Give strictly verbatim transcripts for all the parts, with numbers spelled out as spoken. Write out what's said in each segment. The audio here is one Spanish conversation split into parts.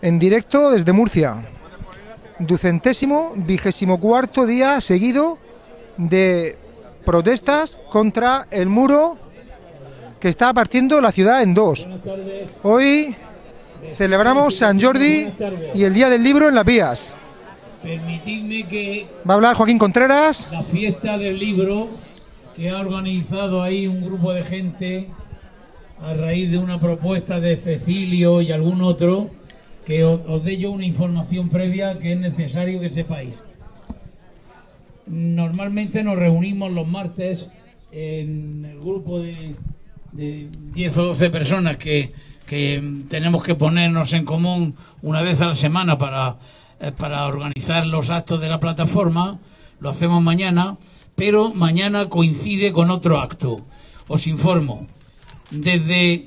En directo desde Murcia, ducentésimo vigésimo cuarto día seguido de protestas contra el muro que está partiendo la ciudad en dos. Hoy celebramos San Jordi y el Día del Libro en Las Vías. Permitidme que... Va a hablar Joaquín Contreras. La fiesta del libro que ha organizado ahí un grupo de gente a raíz de una propuesta de Cecilio y algún otro, que os, os dé yo una información previa que es necesario que sepáis. Normalmente nos reunimos los martes en el grupo de, de diez o doce personas que, que tenemos que ponernos en común una vez a la semana para, eh, para organizar los actos de la plataforma. Lo hacemos mañana, pero mañana coincide con otro acto. Os informo, desde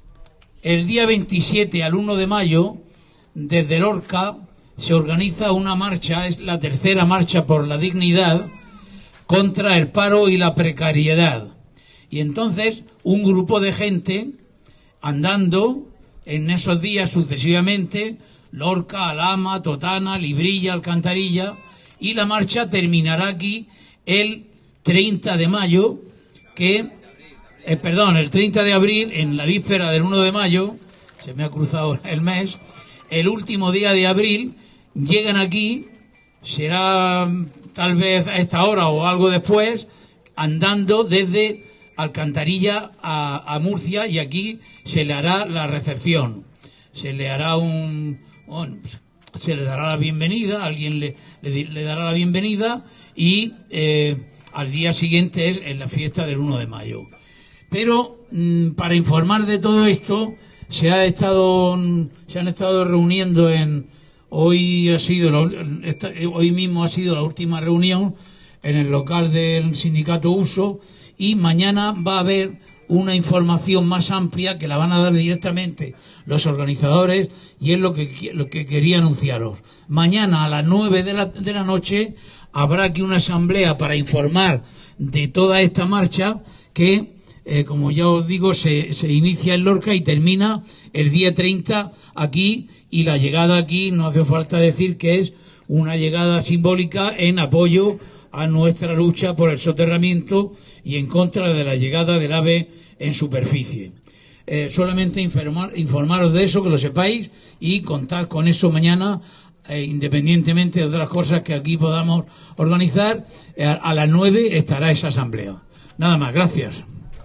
el día veintisiete al uno de mayo, desde Lorca se organiza una marcha, es la tercera marcha por la dignidad, contra el paro y la precariedad. Y entonces un grupo de gente andando en esos días sucesivamente, Lorca, Alhama, Totana, Librilla, Alcantarilla, y la marcha terminará aquí el treinta de mayo, que, eh, perdón, el treinta de abril, en la víspera del uno de mayo, se me ha cruzado el mes, el último día de abril, llegan aquí, será tal vez a esta hora o algo después, andando desde Alcantarilla a, a Murcia, y aquí se le hará la recepción. Se le hará un... Bueno, se le dará la bienvenida, alguien le, le, le dará la bienvenida, y eh, al día siguiente es en la fiesta del uno de mayo. Pero mmm, para informar de todo esto, se ha estado se han estado reuniendo en hoy ha sido la, esta, hoy mismo ha sido la última reunión en el local del sindicato Uso, y mañana va a haber una información más amplia que la van a dar directamente los organizadores, y es lo que lo que quería anunciaros. Mañana a las nueve de la, de la noche habrá aquí una asamblea para informar de toda esta marcha que Eh, como ya os digo, se, se inicia en Lorca y termina el día treinta aquí, y la llegada aquí no hace falta decir que es una llegada simbólica en apoyo a nuestra lucha por el soterramiento y en contra de la llegada del AVE en superficie. Eh, solamente informar, informaros de eso, que lo sepáis, y contad con eso mañana, eh, independientemente de otras cosas que aquí podamos organizar. Eh, a, a las nueve estará esa asamblea. Nada más, gracias.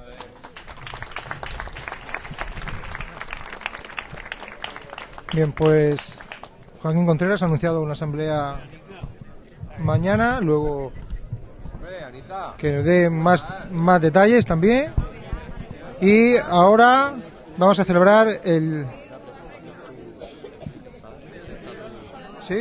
Bien, pues Joaquín Contreras ha anunciado una asamblea mañana, luego que nos dé más, más detalles también. Y ahora vamos a celebrar el... ¿Sí?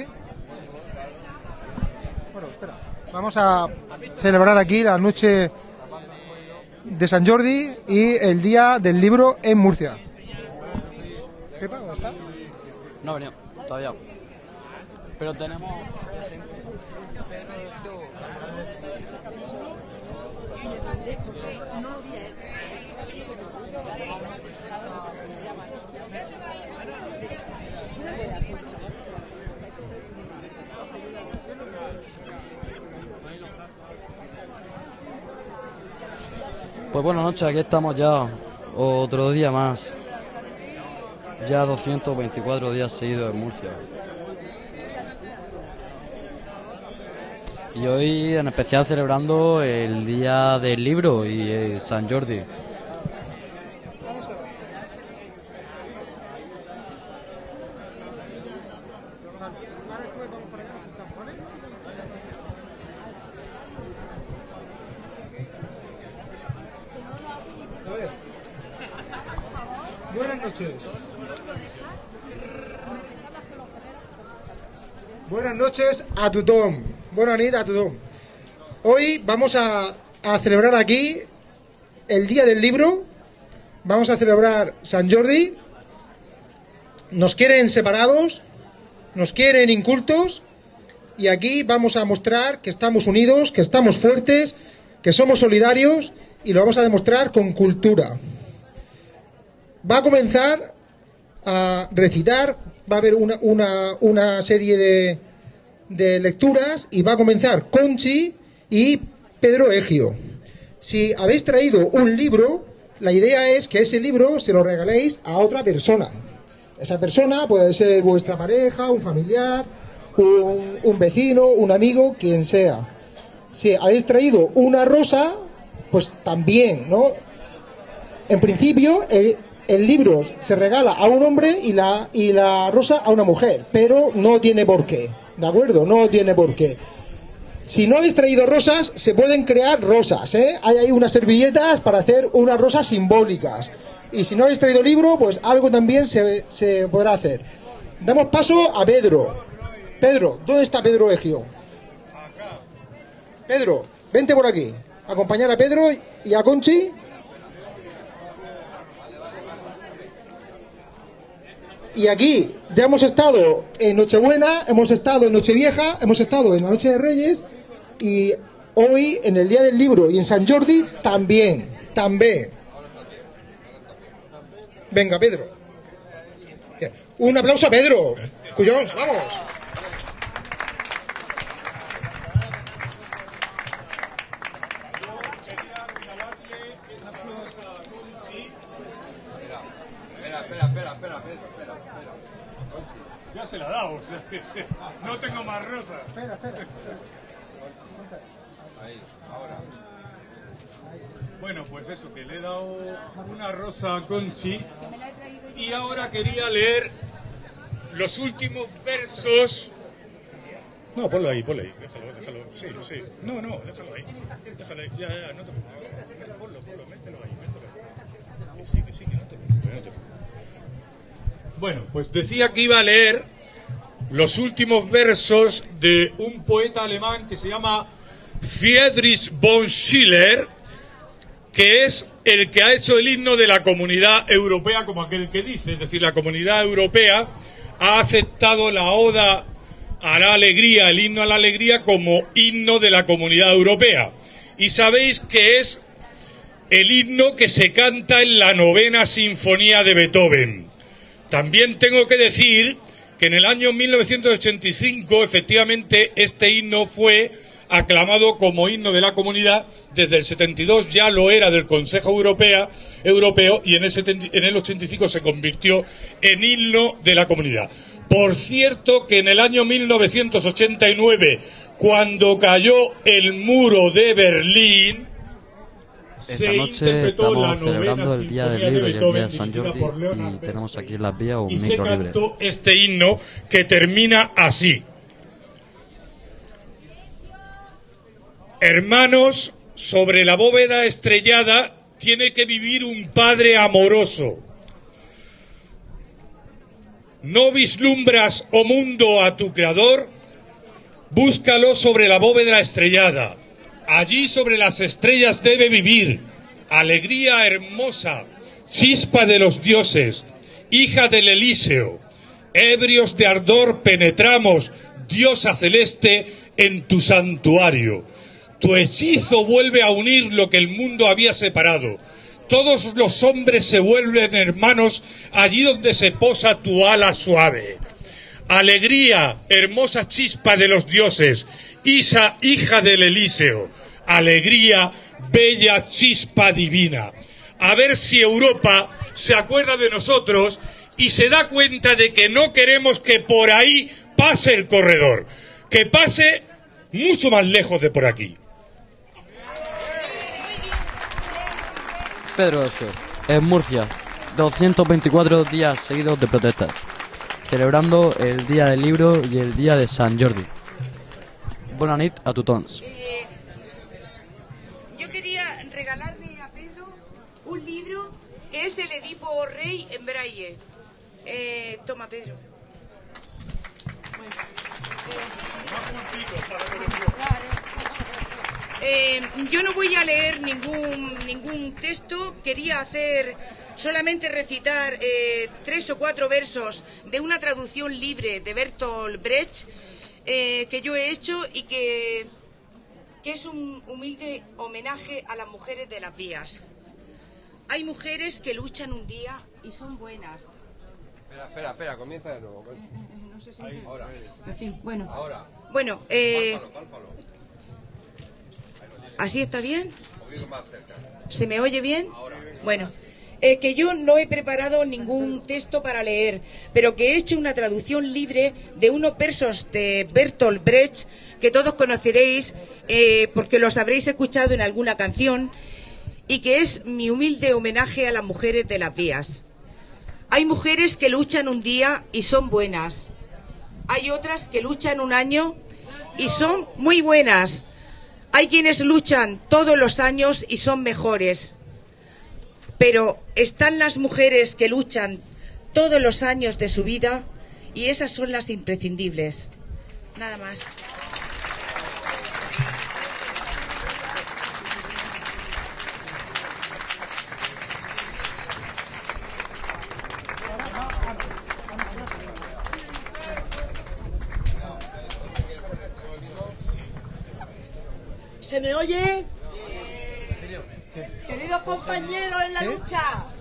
Bueno, espera. Vamos a celebrar aquí la noche de San Jordi y el Día del Libro en Murcia. ¿Pepa, dónde está? No ha venido, todavía. Pero tenemos... Pues buenas noches, aquí estamos ya otro día más. Ya doscientos veinticuatro días seguidos en Murcia. Y hoy en especial celebrando el Día del Libro y eh, San Jordi. Buenas noches. Buenas noches a tothom. Buenas noches a tothom. Hoy vamos a, a celebrar aquí el Día del Libro. Vamos a celebrar San Jordi. Nos quieren separados, nos quieren incultos, y aquí vamos a mostrar que estamos unidos, que estamos fuertes, que somos solidarios, y lo vamos a demostrar con cultura. Va a comenzar a recitar va a haber una, una, una serie de, de lecturas y va a comenzar Conchi y Pedro Egio. Si habéis traído un libro, la idea es que ese libro se lo regaléis a otra persona. Esa persona puede ser vuestra pareja, un familiar, un, un vecino, un amigo, quien sea. Si habéis traído una rosa, pues también, ¿no? En principio, el, el libro se regala a un hombre y la, y la rosa a una mujer, pero no tiene por qué, ¿de acuerdo? No tiene por qué. Si no habéis traído rosas, se pueden crear rosas, ¿eh? Hay ahí unas servilletas para hacer unas rosas simbólicas. Y si no habéis traído libro, pues algo también se, se podrá hacer. Damos paso a Pedro. Pedro, ¿dónde está Pedro Egio? Pedro, vente por aquí. Acompañar a Pedro y a Conchi. Y aquí ya hemos estado en Nochebuena, hemos estado en Nochevieja, hemos estado en la Noche de Reyes y hoy en el Día del Libro y en Sant Jordi también, también. Venga, Pedro. Un aplauso a Pedro. Cuyons, vamos. Espera, espera, espera, espera, espera. Ya se la ha dado, o sea, no tengo más rosas. Espera, espera. Ahí, ahora. Bueno, pues eso, que le he dado una rosa a Conchi y ahora quería leer los últimos versos. No, ponlo ahí, ponlo ahí, déjalo, déjalo, sí, sí. No, no, déjalo ahí, déjalo ahí, ya, ya, no te preocupes. Ponlo, ponlo, mételo ahí, mételo ahí. Que sí, que sí, que no te preocupes, no te preocupes. Bueno, pues decía que iba a leer los últimos versos de un poeta alemán que se llama Friedrich von Schiller, que es el que ha hecho el himno de la Comunidad Europea, como aquel que dice, es decir, la Comunidad Europea ha aceptado la oda a la alegría, el himno a la alegría, como himno de la Comunidad Europea. Y sabéis que es el himno que se canta en la novena sinfonía de Beethoven. También tengo que decir que en el año mil novecientos ochenta y cinco, efectivamente, este himno fue aclamado como himno de la comunidad. Desde el setenta y dos ya lo era del Consejo Europea, Europeo y en el, setenta, en el ochenta y cinco se convirtió en himno de la comunidad. Por cierto que en el año mil novecientos ochenta y nueve, cuando cayó el muro de Berlín, esta noche estamos celebrando el Día del Libro y el Día de Sant Jordi y tenemos aquí en las vías un micro libre. Este himno que termina así: hermanos, sobre la bóveda estrellada tiene que vivir un padre amoroso. ¿No vislumbras, oh mundo, a tu creador? Búscalo sobre la bóveda estrellada. Allí sobre las estrellas debe vivir. Alegría hermosa, chispa de los dioses, hija del Elíseo. Ebrios de ardor penetramos, diosa celeste, en tu santuario. Tu hechizo vuelve a unir lo que el mundo había separado. Todos los hombres se vuelven hermanos allí donde se posa tu ala suave. Alegría, hermosa chispa de los dioses, Isa, hija del Elíseo. Alegría, bella chispa divina. A ver si Europa se acuerda de nosotros y se da cuenta de que no queremos que por ahí pase el corredor, que pase mucho más lejos de por aquí. Pedro Egio, en Murcia, doscientos veinticuatro días seguidos de protestas, celebrando el Día del Libro y el Día de Sant Jordi. Bona nit a tothom. Eh, yo quería regalarle a Pedro un libro que es el Edipo Rey en braille. Eh, toma, Pedro. Bueno, eh, yo no voy a leer ningún ningún texto. Quería hacer solamente recitar eh, tres o cuatro versos de una traducción libre de Bertolt Brecht. Eh, que yo he hecho y que, que es un humilde homenaje a las mujeres de las vías. Hay mujeres que luchan un día y son buenas. Espera, espera, espera, comienza de nuevo. No sé si Ahí, ahora. En fin, bueno. Ahora. Bueno, eh, Pálpalo, pálpalo. ¿así está bien? Un poquito más cerca. ¿Se me oye bien? Ahora. Bueno, eh, que yo no he preparado ningún texto para leer, pero que he hecho una traducción libre de unos versos de Bertolt Brecht que todos conoceréis eh, porque los habréis escuchado en alguna canción, y que es mi humilde homenaje a las mujeres de las vías. Hay mujeres que luchan un día y son buenas. Hay otras que luchan un año y son muy buenas. Hay quienes luchan todos los años y son mejores. Pero están las mujeres que luchan todos los años de su vida, y esas son las imprescindibles. Nada más. ¿Se me oye? Queridos compañeros en la lucha,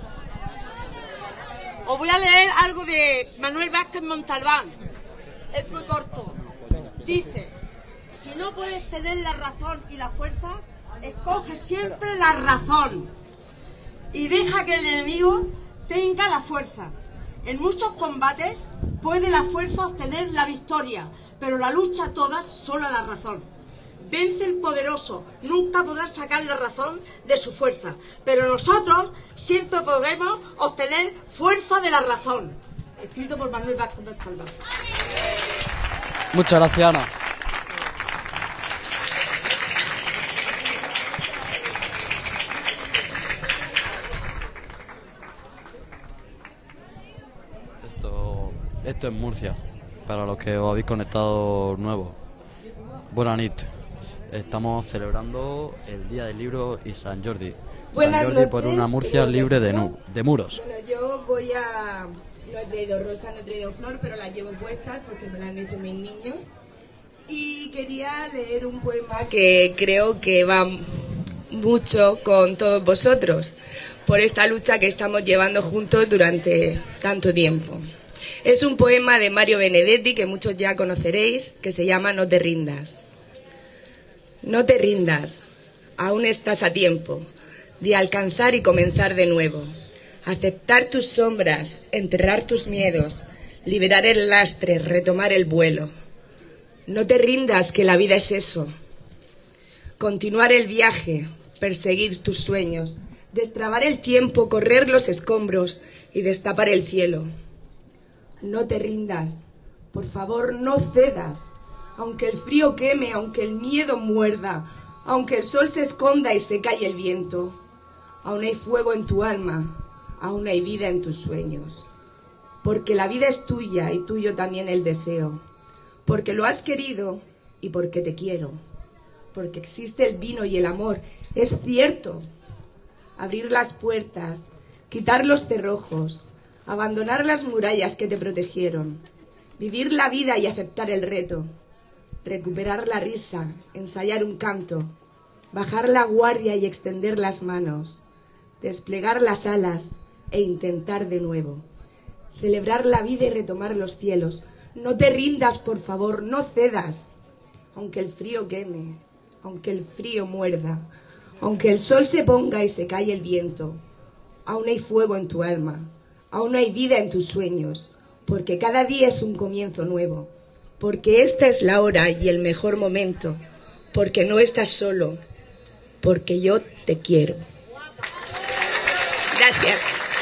os voy a leer algo de Manuel Vázquez Montalbán. Es muy corto. Dice: si no puedes tener la razón y la fuerza, escoge siempre la razón y deja que el enemigo tenga la fuerza. En muchos combates puede la fuerza obtener la victoria, pero la lucha toda solo la razón. Vence el poderoso, nunca podrá sacar la razón de su fuerza, pero nosotros siempre podremos obtener fuerza de la razón. Escrito por Manuel Vázquez Montalbán. Muchas gracias, Ana. Esto, esto es Murcia, para los que os habéis conectado nuevos. Buenas noches. Estamos celebrando el Día del Libro y San Jordi. Buenas San Jordi noches, por una Murcia libre de, nu de muros. Bueno, yo voy a... No he traído rosa, no he traído flor, pero las llevo puestas porque me las han hecho mis niños. Y quería leer un poema que creo que va mucho con todos vosotros, por esta lucha que estamos llevando juntos durante tanto tiempo. Es un poema de Mario Benedetti, que muchos ya conoceréis, que se llama No te rindas. No te rindas, aún estás a tiempo de alcanzar y comenzar de nuevo. Aceptar tus sombras, enterrar tus miedos, liberar el lastre, retomar el vuelo. No te rindas, que la vida es eso. Continuar el viaje, perseguir tus sueños, destrabar el tiempo, correr los escombros y destapar el cielo. No te rindas, por favor, no cedas. Aunque el frío queme, aunque el miedo muerda, aunque el sol se esconda y se calle el viento, aún hay fuego en tu alma, aún hay vida en tus sueños. Porque la vida es tuya y tuyo también el deseo. Porque lo has querido y porque te quiero. Porque existe el vino y el amor, es cierto. Abrir las puertas, quitar los cerrojos, abandonar las murallas que te protegieron, vivir la vida y aceptar el reto. Recuperar la risa, ensayar un canto, bajar la guardia y extender las manos, desplegar las alas e intentar de nuevo, celebrar la vida y retomar los cielos. No te rindas, por favor, no cedas, aunque el frío queme, aunque el frío muerda, aunque el sol se ponga y se calle el viento, aún hay fuego en tu alma, aún hay vida en tus sueños, porque cada día es un comienzo nuevo. Porque esta es la hora y el mejor momento, porque no estás solo, porque yo te quiero. Gracias.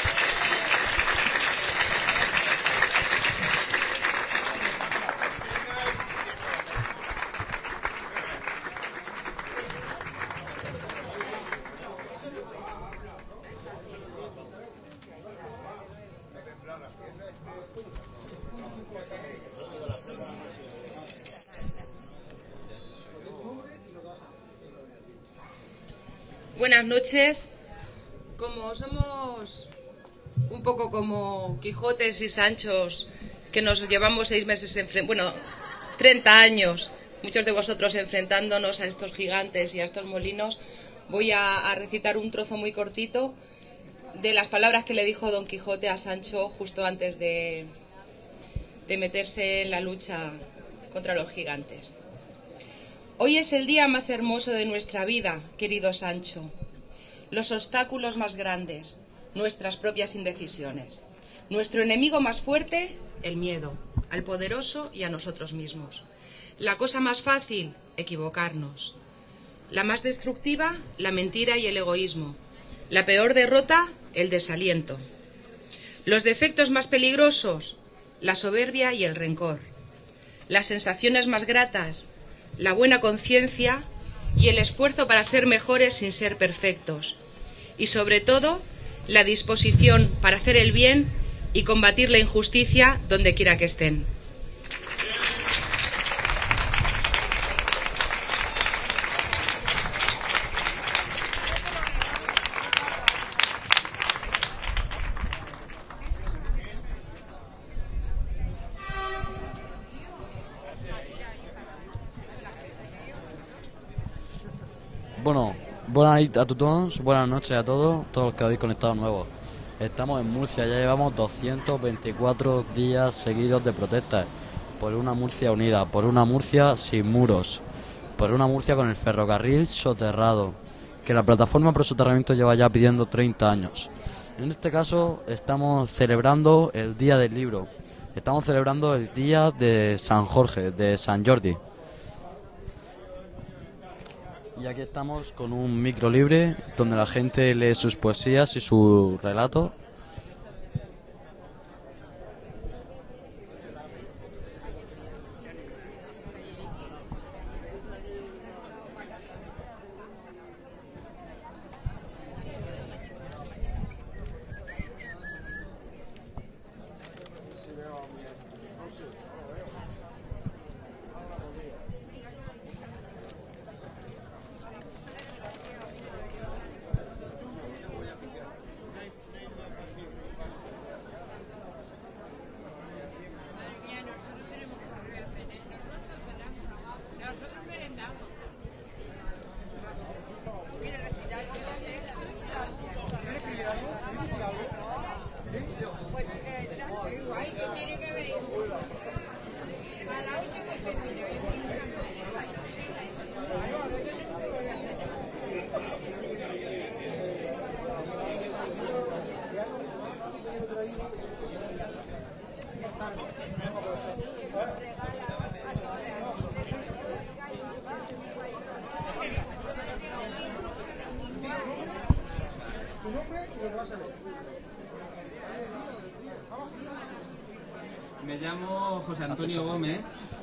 Buenas noches. Como somos un poco como Quijotes y Sanchos, que nos llevamos seis meses, bueno, treinta años, muchos de vosotros enfrentándonos a estos gigantes y a estos molinos, voy a, a recitar un trozo muy cortito de las palabras que le dijo Don Quijote a Sancho justo antes de, de meterse en la lucha contra los gigantes. Hoy es el día más hermoso de nuestra vida, querido Sancho. Los obstáculos más grandes, nuestras propias indecisiones. Nuestro enemigo más fuerte, el miedo, al poderoso y a nosotros mismos. La cosa más fácil, equivocarnos. La más destructiva, la mentira y el egoísmo. La peor derrota, el desaliento. Los defectos más peligrosos, la soberbia y el rencor. Las sensaciones más gratas, la buena conciencia y el esfuerzo para ser mejores sin ser perfectos. Y sobre todo, la disposición para hacer el bien y combatir la injusticia donde quiera que estén. Bueno, buenas noches a todos, buenas noches a todos, todos los que habéis conectado nuevos. Estamos en Murcia, ya llevamos doscientos veinticuatro días seguidos de protestas por una Murcia unida, por una Murcia sin muros, por una Murcia con el ferrocarril soterrado, que la plataforma pro soterramiento lleva ya pidiendo treinta años. En este caso estamos celebrando el Día del Libro, estamos celebrando el Día de San Jorge, de San Jordi. Y aquí estamos con un micro libre donde la gente lee sus poesías y su relato. Me llamo José Antonio Gómez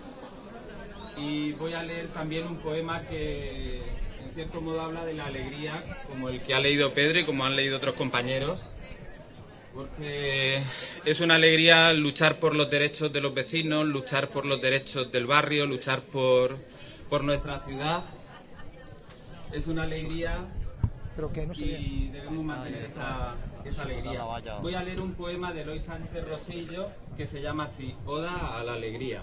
y voy a leer también un poema que en cierto modo habla de la alegría, como el que ha leído Pedro y como han leído otros compañeros, porque es una alegría luchar por los derechos de los vecinos, luchar por los derechos del barrio, luchar por, por nuestra ciudad. Es una alegría y debemos mantener esa, esa alegría. Voy a leer un poema de Eloy Sánchez Rosillo que se llama así, Oda a la alegría.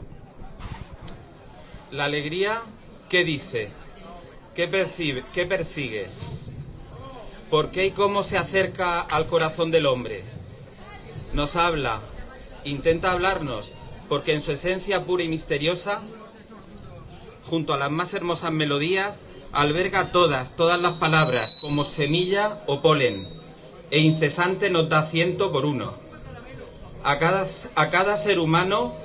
La alegría, ¿qué dice? ¿Qué percibe? ¿Qué persigue? ¿Por qué y cómo se acerca al corazón del hombre? Nos habla, intenta hablarnos, porque en su esencia pura y misteriosa, junto a las más hermosas melodías, alberga todas, todas las palabras, como semilla o polen, e incesante nos da ciento por uno. A cada, a cada ser humano,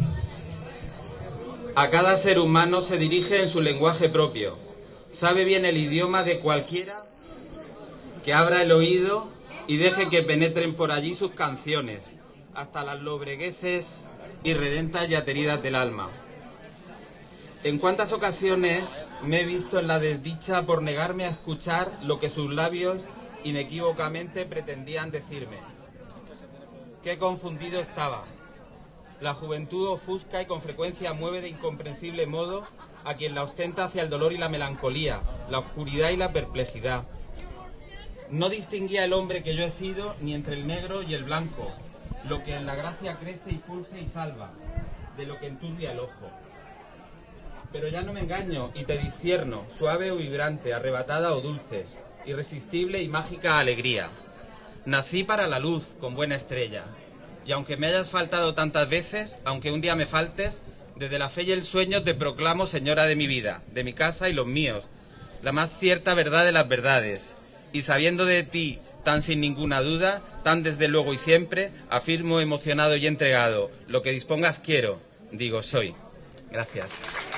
a cada ser humano se dirige en su lenguaje propio. Sabe bien el idioma de cualquiera que abra el oído y deje que penetren por allí sus canciones, hasta las lobregueces irredentas y ateridas del alma. En cuántas ocasiones me he visto en la desdicha por negarme a escuchar lo que sus labios inequívocamente pretendían decirme. Qué confundido estaba. La juventud ofusca y con frecuencia mueve de incomprensible modo a quien la ostenta hacia el dolor y la melancolía, la oscuridad y la perplejidad. No distinguía el hombre que yo he sido ni entre el negro y el blanco, lo que en la gracia crece y fulge y salva, de lo que enturbia el ojo. Pero ya no me engaño y te discierno, suave o vibrante, arrebatada o dulce, irresistible y mágica alegría. nací para la luz con buena estrella. Y aunque me hayas faltado tantas veces, aunque un día me faltes, desde la fe y el sueño te proclamo señora de mi vida, de mi casa y los míos, la más cierta verdad de las verdades. Y sabiendo de ti tan sin ninguna duda, tan desde luego y siempre, afirmo emocionado y entregado, lo que dispongas quiero, digo soy. Gracias.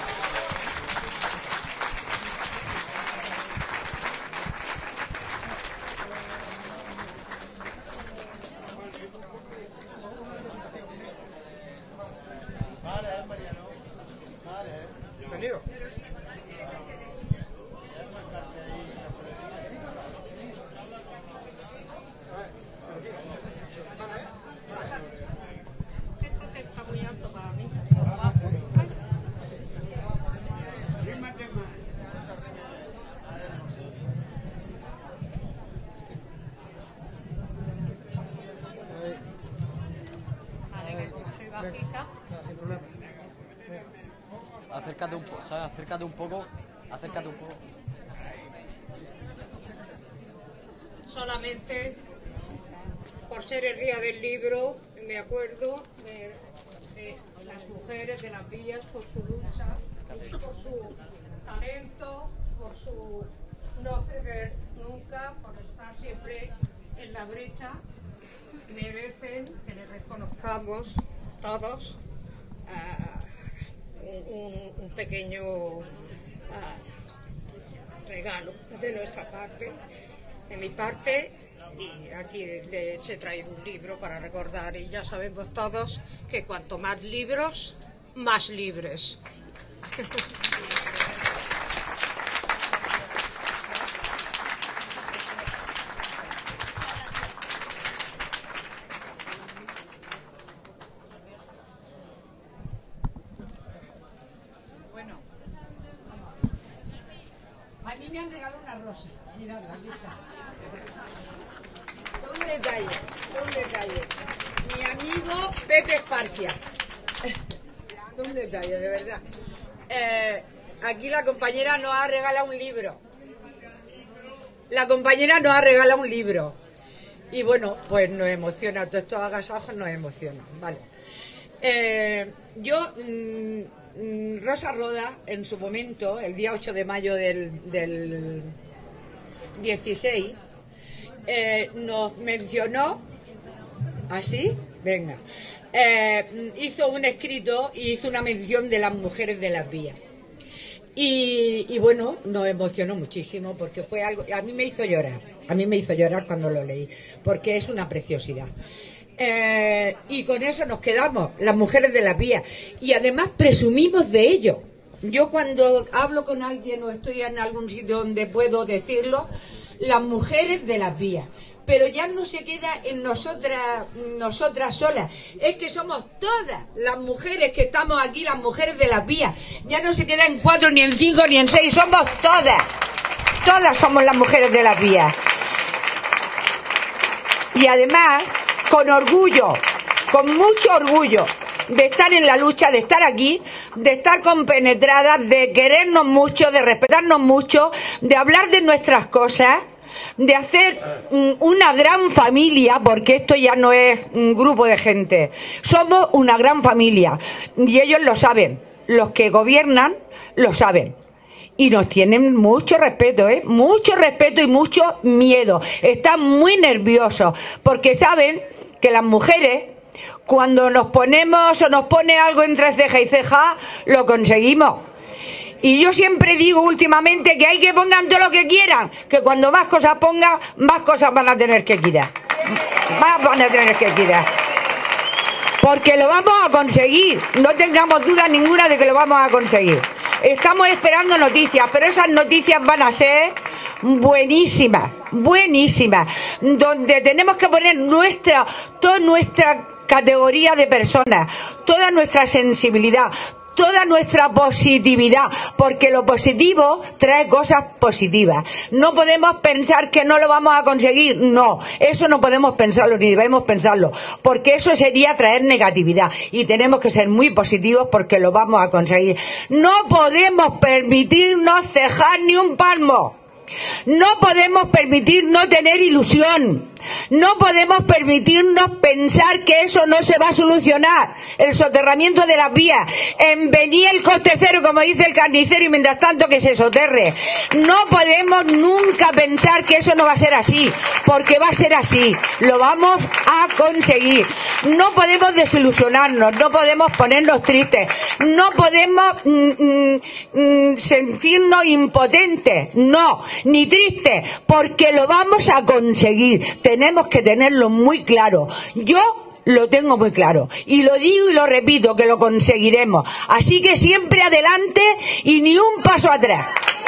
Acércate un poco, ¿sabes? Acércate un poco, acércate un poco. Solamente por ser el día del libro, me acuerdo de, de las mujeres de las villas por su lucha, por su talento, por su no ceder nunca, por estar siempre en la brecha. Merecen que les reconozcamos todos uh, un, un pequeño uh, regalo de nuestra parte, de mi parte, y aquí les he traído un libro para recordar, y ya sabemos todos que cuanto más libros, más libres. A mí me han regalado una rosa. Miradla, aquí está. Un detalle, un detalle. Mi amigo Pepe Esparcia. Un detalle, de verdad. Eh, aquí la compañera nos ha regalado un libro. La compañera nos ha regalado un libro. Y bueno, pues nos emociona. Todos estos agasajos nos emocionan. Vale. Eh, yo... Mmm, Rosa Roda, en su momento, el día ocho de mayo del, del dieciséis, eh, nos mencionó, ¿así? Venga, eh, hizo un escrito y hizo una mención de las mujeres de las vías. Y, y bueno, nos emocionó muchísimo porque fue algo, a mí me hizo llorar, a mí me hizo llorar cuando lo leí, porque es una preciosidad. Eh, y con eso nos quedamos, las mujeres de la vía, y además presumimos de ello. Yo cuando hablo con alguien o estoy en algún sitio donde puedo decirlo, las mujeres de las vías, pero ya no se queda en nosotras nosotras solas, es que somos todas las mujeres que estamos aquí, las mujeres de las vías, ya no se queda en cuatro, ni en cinco, ni en seis, somos todas, todas somos las mujeres de las vías. Y además, con orgullo, con mucho orgullo de estar en la lucha, de estar aquí, de estar compenetradas, de querernos mucho, de respetarnos mucho, de hablar de nuestras cosas, de hacer una gran familia, porque esto ya no es un grupo de gente, somos una gran familia, y ellos lo saben, los que gobiernan lo saben. Y nos tienen mucho respeto, ¿eh? Mucho respeto y mucho miedo. Están muy nerviosos porque saben que las mujeres, cuando nos ponemos o nos pone algo entre ceja y ceja, lo conseguimos. Y yo siempre digo últimamente que hay que pongan todo lo que quieran, que cuando más cosas pongan, más cosas van a tener que quitar. Más van a tener que quitar. Porque lo vamos a conseguir. No tengamos duda ninguna de que lo vamos a conseguir. Estamos esperando noticias, pero esas noticias van a ser buenísimas, buenísimas, donde tenemos que poner nuestra, toda nuestra categoría de personas, toda nuestra sensibilidad, toda nuestra positividad, porque lo positivo trae cosas positivas. No podemos pensar que no lo vamos a conseguir, no, eso no podemos pensarlo ni debemos pensarlo, porque eso sería traer negatividad, y tenemos que ser muy positivos porque lo vamos a conseguir. No podemos permitirnos cejar ni un palmo. No podemos permitir no tener ilusión. No podemos permitirnos pensar que eso no se va a solucionar, el soterramiento de las vías, en venir el coste cero, como dice el carnicero, y mientras tanto que se soterre. No podemos nunca pensar que eso no va a ser así, porque va a ser así, lo vamos a conseguir. No podemos desilusionarnos, no podemos ponernos tristes, no podemos mm, mm, mm, sentirnos impotentes, no, ni tristes, porque lo vamos a conseguir. Tenemos que tenerlo muy claro. Yo lo tengo muy claro y lo digo y lo repito, que lo conseguiremos. Así que siempre adelante y ni un paso atrás.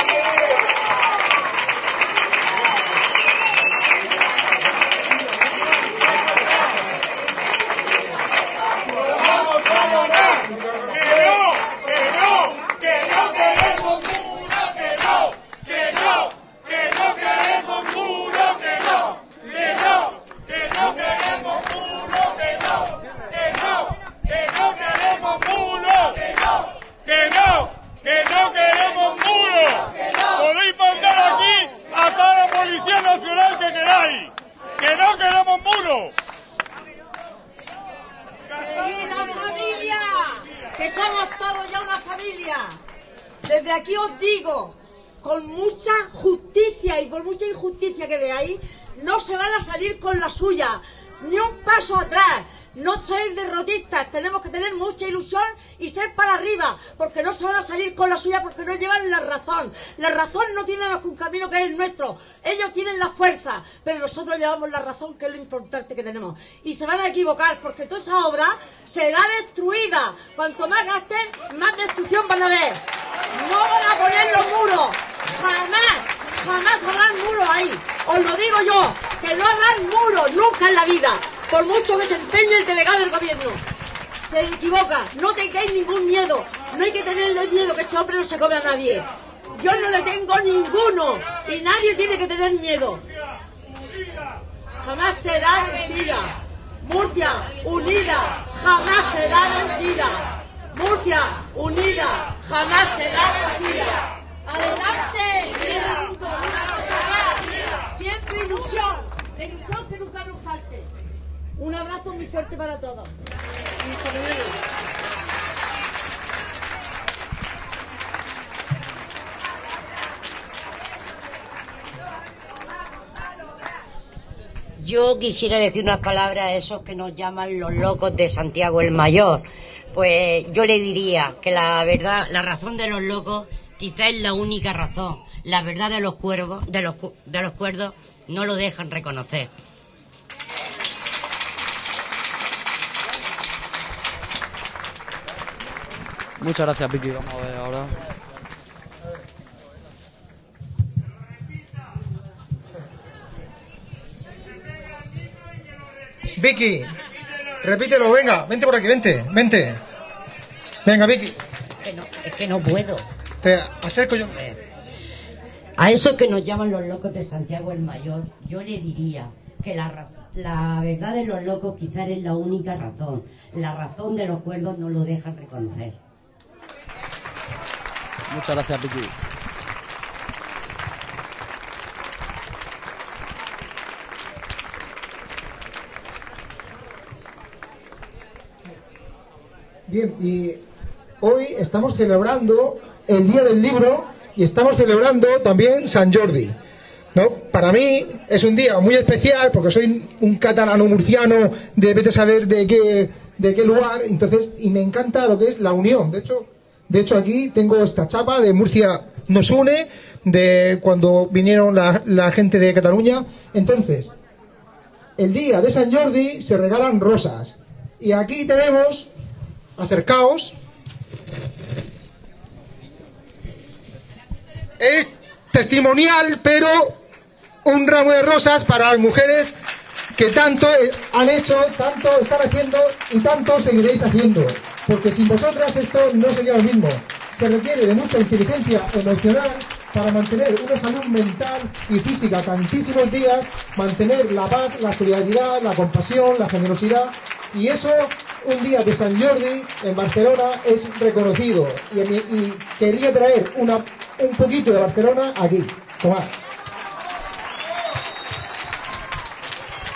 Desde aquí os digo, con mucha justicia y por mucha injusticia que veáis, no se van a salir con la suya, ni un paso atrás. No sois derrotistas, tenemos que tener mucha ilusión y ser para arriba, porque no se van a salir con la suya, porque no llevan la razón. La razón no tiene más que un camino que es el nuestro. Ellos tienen la fuerza, pero nosotros llevamos la razón, que es lo importante que tenemos. Y se van a equivocar, porque toda esa obra será destruida. Cuanto más gasten, más destrucción van a ver. No van a poner los muros, jamás, jamás habrán muros ahí. Os lo digo yo, que no habrán muros nunca en la vida. Por mucho que se empeñe el delegado del gobierno. Se equivoca, no tengáis ningún miedo. No hay que tenerle miedo, que ese hombre no se come a nadie. Yo no le tengo ninguno. Y nadie tiene que tener miedo. Jamás será vencida. Murcia, unida, jamás será vencida. Murcia, unida, jamás será vencida. Adelante. Siempre ilusión. La ilusión que nunca nos falte. Un abrazo muy fuerte para todos. Yo quisiera decir unas palabras a esos que nos llaman los locos de Santiago el Mayor. Pues yo le diría que la verdad, la razón de los locos quizá es la única razón. La verdad de los cuervos, de los, de los cuerdos, no lo dejan reconocer. Muchas gracias, Vicky. Vamos a ver ahora. Vicky, repítelo, venga, vente por aquí, vente, vente. Venga, Vicky. Es que no, es que no puedo. Te acerco yo. A esos que nos llaman los locos de Santiago el Mayor, yo le diría que la, la verdad de los locos quizás es la única razón. La razón de los cuerdos no lo dejan reconocer. Muchas gracias, Vicky. Bien, y hoy estamos celebrando el Día del Libro y estamos celebrando también San Jordi, ¿no? Para mí es un día muy especial porque soy un catalano murciano de vete a saber de qué, de qué lugar, entonces, y me encanta lo que es la unión. De hecho, de hecho aquí tengo esta chapa de Murcia nos une, de cuando vinieron la, la gente de Cataluña. Entonces, el día de San Jordi se regalan rosas. Y aquí tenemos, acercaos, es testimonial, pero un ramo de rosas para las mujeres que tanto han hecho, tanto están haciendo y tanto seguiréis haciendo. Porque sin vosotras esto no sería lo mismo. Se requiere de mucha inteligencia emocional para mantener una salud mental y física tantísimos días, mantener la paz, la solidaridad, la compasión, la generosidad, y eso un día de San Jordi en Barcelona es reconocido, y, y quería traer una, un poquito de Barcelona aquí. Tomad.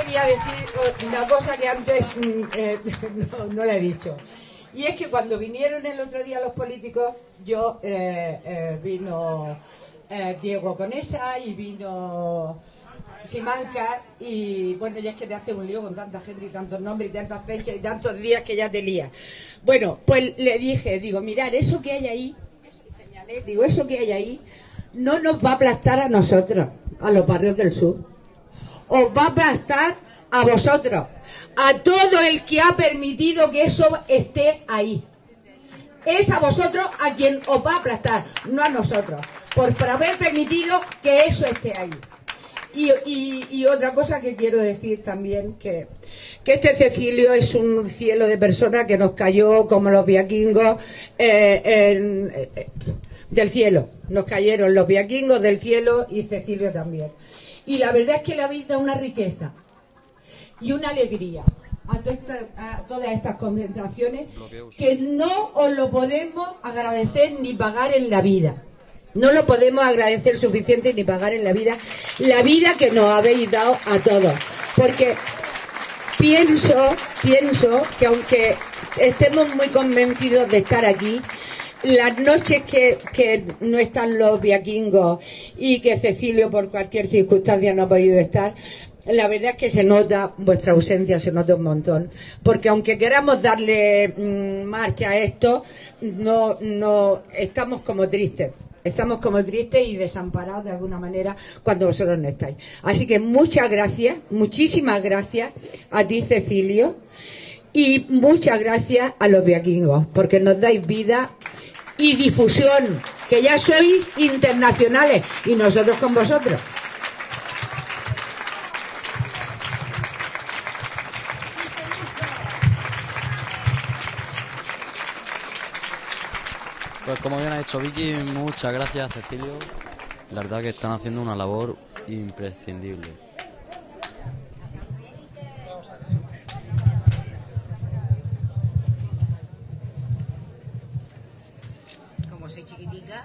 quería decir una cosa que antes mm, eh, no, no la he dicho. Y es que cuando vinieron el otro día los políticos, yo eh, eh, vino eh, Diego Conesa y vino Simancas, y bueno, ya es que te hace un lío con tanta gente y tantos nombres y tantas fechas y tantos días que ya te lía. Bueno, pues le dije, digo, mirad, eso que hay ahí, eso que señalé, digo, eso que hay ahí, no nos va a aplastar a nosotros, a los barrios del sur. Os va a aplastar a vosotros, a todo el que ha permitido que eso esté ahí. Es a vosotros a quien os va a aplastar, no a nosotros, por, por haber permitido que eso esté ahí. Y, y, y otra cosa que quiero decir también, que, que este Cecilio es un cielo de personas que nos cayó como los vikingos eh, en, eh, del cielo. Nos cayeron los vikingos del cielo y Cecilio también. Y la verdad es que le habéis dado una riqueza y una alegría a, toda esta, a todas estas concentraciones que no os lo podemos agradecer ni pagar en la vida. No lo podemos agradecer suficiente ni pagar en la vida, la vida que nos habéis dado a todos. Porque pienso, pienso que aunque estemos muy convencidos de estar aquí, las noches que, que no están los vikingos y que Cecilio por cualquier circunstancia no ha podido estar, la verdad es que se nota, vuestra ausencia se nota un montón, porque aunque queramos darle mmm, marcha a esto, no, no estamos como tristes. Estamos como tristes y desamparados de alguna manera cuando vosotros no estáis. Así que muchas gracias, muchísimas gracias a ti, Cecilio, y muchas gracias a los vikingos, porque nos dais vida y difusión, que ya sois internacionales, y nosotros con vosotros. Pues como bien ha dicho Vicky, muchas gracias, Cecilio. La verdad que están haciendo una labor imprescindible. Como soy chiquitica.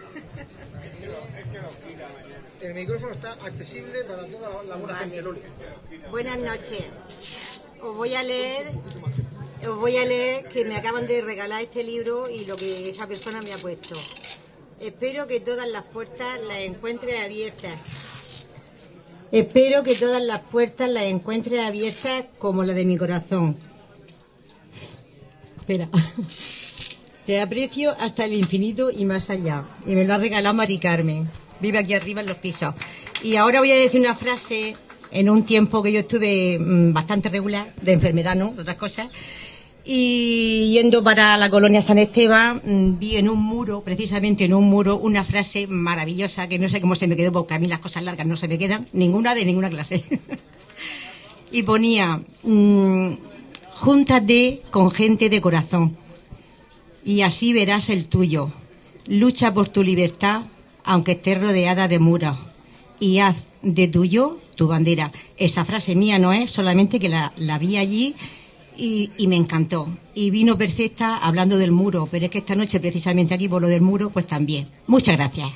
El micrófono está accesible para toda la buena Vale. gente, Loli. Buenas noches. Os voy a leer, os voy a leer que me acaban de regalar este libro y lo que esa persona me ha puesto. Espero que todas las puertas las encuentres abiertas. Espero que todas las puertas las encuentres abiertas como la de mi corazón. Espera. Te aprecio hasta el infinito y más allá. Y me lo ha regalado Mari Carmen. Vive aquí arriba en los pisos. Y ahora voy a decir una frase en un tiempo que yo estuve mmm, bastante regular, de enfermedad, ¿no? De otras cosas. Y yendo para la colonia San Esteban, mmm, vi en un muro, precisamente en un muro, una frase maravillosa que no sé cómo se me quedó, porque a mí las cosas largas no se me quedan, ninguna de ninguna clase. Y ponía, mmm, júntate con gente de corazón y así verás el tuyo. Lucha por tu libertad, aunque estés rodeada de muros, y haz de tuyo tu bandera. Esa frase mía no es, solamente que la, la vi allí y, y me encantó. Y vino perfecta hablando del muro, pero es que esta noche, precisamente aquí por lo del muro, pues también. Muchas gracias.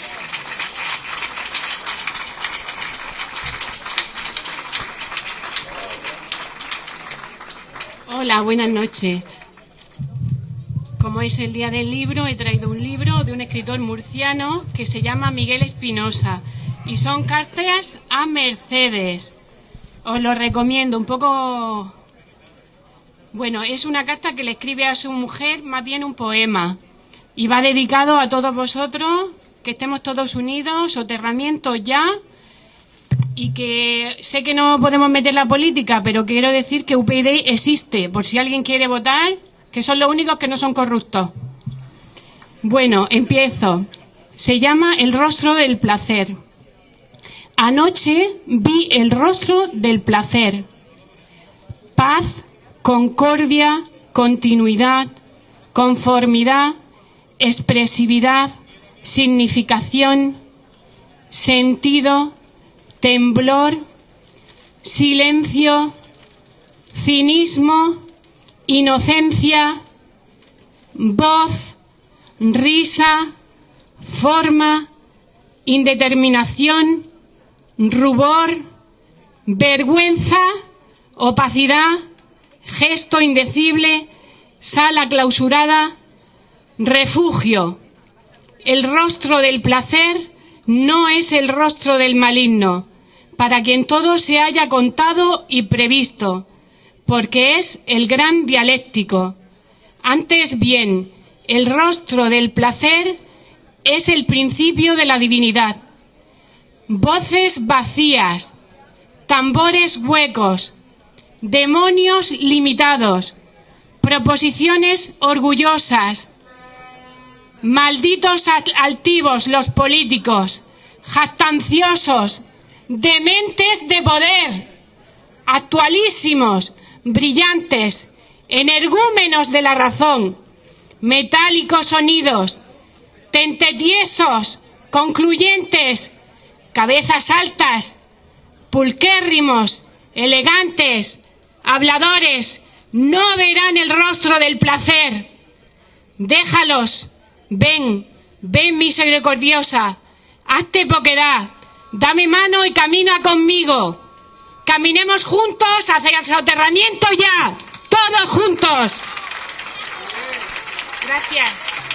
Hola, buenas noches. Como es el día del libro, he traído un libro de un escritor murciano que se llama Miguel Espinosa. Y son cartas a Mercedes. Os lo recomiendo, un poco... Bueno, es una carta que le escribe a su mujer, más bien un poema. Y va dedicado a todos vosotros, que estemos todos unidos, soterramiento ya. Y que sé que no podemos meter la política, pero quiero decir que U P yD existe, por si alguien quiere votar, que son los únicos que no son corruptos. Bueno, empiezo. Se llama El rostro del placer. Anoche vi el rostro del placer. Paz, concordia, continuidad, conformidad, expresividad, significación, sentido, temblor, silencio, cinismo, inocencia, voz, risa, forma, indeterminación, rubor, vergüenza, opacidad, gesto indecible, sala clausurada, refugio. El rostro del placer no es el rostro del maligno, para quien todo se haya contado y previsto, porque es el gran dialéctico. Antes bien, el rostro del placer es el principio de la divinidad. Voces vacías, tambores huecos, demonios limitados, proposiciones orgullosas, malditos altivos los políticos, jactanciosos, dementes de poder, actualísimos, brillantes, energúmenos de la razón, metálicos sonidos, tentetiesos, concluyentes, cabezas altas, pulquérrimos, elegantes, habladores, no verán el rostro del placer. Déjalos, ven, ven misericordiosa, hazte poquedad, dame mano y camina conmigo. Caminemos juntos hacia el soterramiento ya, todos juntos. Gracias.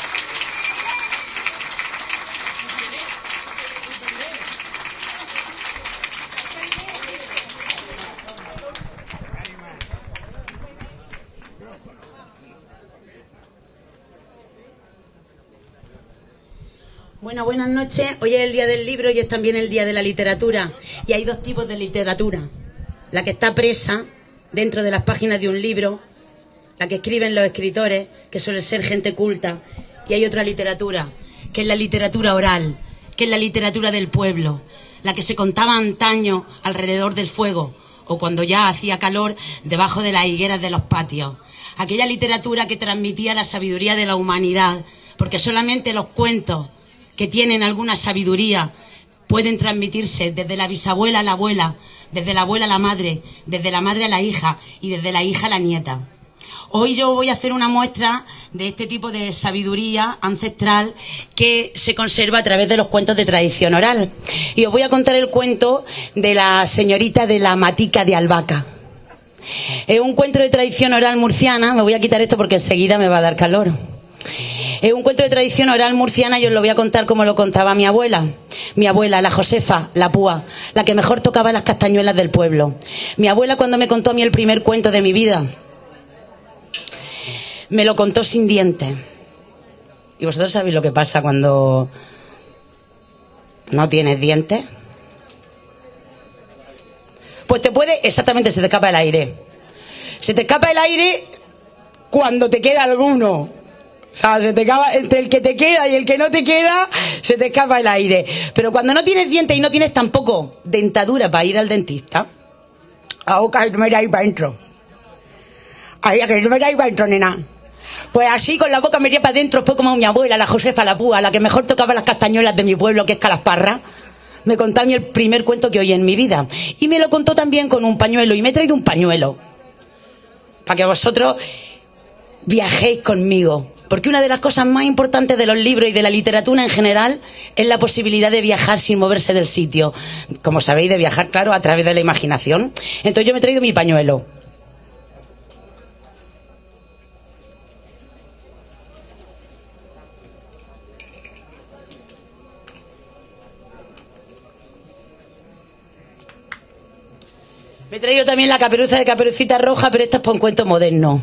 Bueno, buenas noches. Hoy es el día del libro y es también el día de la literatura. Y hay dos tipos de literatura. La que está presa dentro de las páginas de un libro, la que escriben los escritores, que suele ser gente culta. Y hay otra literatura, que es la literatura oral, que es la literatura del pueblo, la que se contaba antaño alrededor del fuego, o cuando ya hacía calor, debajo de las higueras de los patios. Aquella literatura que transmitía la sabiduría de la humanidad, porque solamente los cuentos que tienen alguna sabiduría pueden transmitirse desde la bisabuela a la abuela, desde la abuela a la madre, desde la madre a la hija y desde la hija a la nieta. Hoy yo voy a hacer una muestra de este tipo de sabiduría ancestral que se conserva a través de los cuentos de tradición oral. Y os voy a contar el cuento de la señorita de la matica de albahaca. Es un cuento de tradición oral murciana. Me voy a quitar esto porque enseguida me va a dar calor. Es un cuento de tradición oral murciana y os lo voy a contar como lo contaba mi abuela. Mi abuela, la Josefa, la púa, la que mejor tocaba las castañuelas del pueblo. Mi abuela, cuando me contó a mí el primer cuento de mi vida, me lo contó sin dientes. ¿Y vosotros sabéis lo que pasa cuando no tienes dientes? Pues te puede, exactamente, se te escapa el aire. Se te escapa el aire cuando te queda alguno. O sea, se te acaba, entre el que te queda y el que no te queda, se te escapa el aire. Pero cuando no tienes dientes y no tienes tampoco dentadura para ir al dentista, a boca que no me da ahí para adentro. Ahí, que no me da ahí para adentro, nena. Pues así, con la boca metida para adentro, fue como mi abuela, la Josefa, la púa, la que mejor tocaba las castañuelas de mi pueblo, que es Calasparra. Me contó a mí el primer cuento que oí en mi vida. Y me lo contó también con un pañuelo. Y me he traído un pañuelo para que vosotros viajéis conmigo. Porque una de las cosas más importantes de los libros y de la literatura en general es la posibilidad de viajar sin moverse del sitio. Como sabéis, de viajar, claro, a través de la imaginación. Entonces yo me he traído mi pañuelo. Me he traído también la caperuza de Caperucita Roja, pero esta es para un cuento moderno.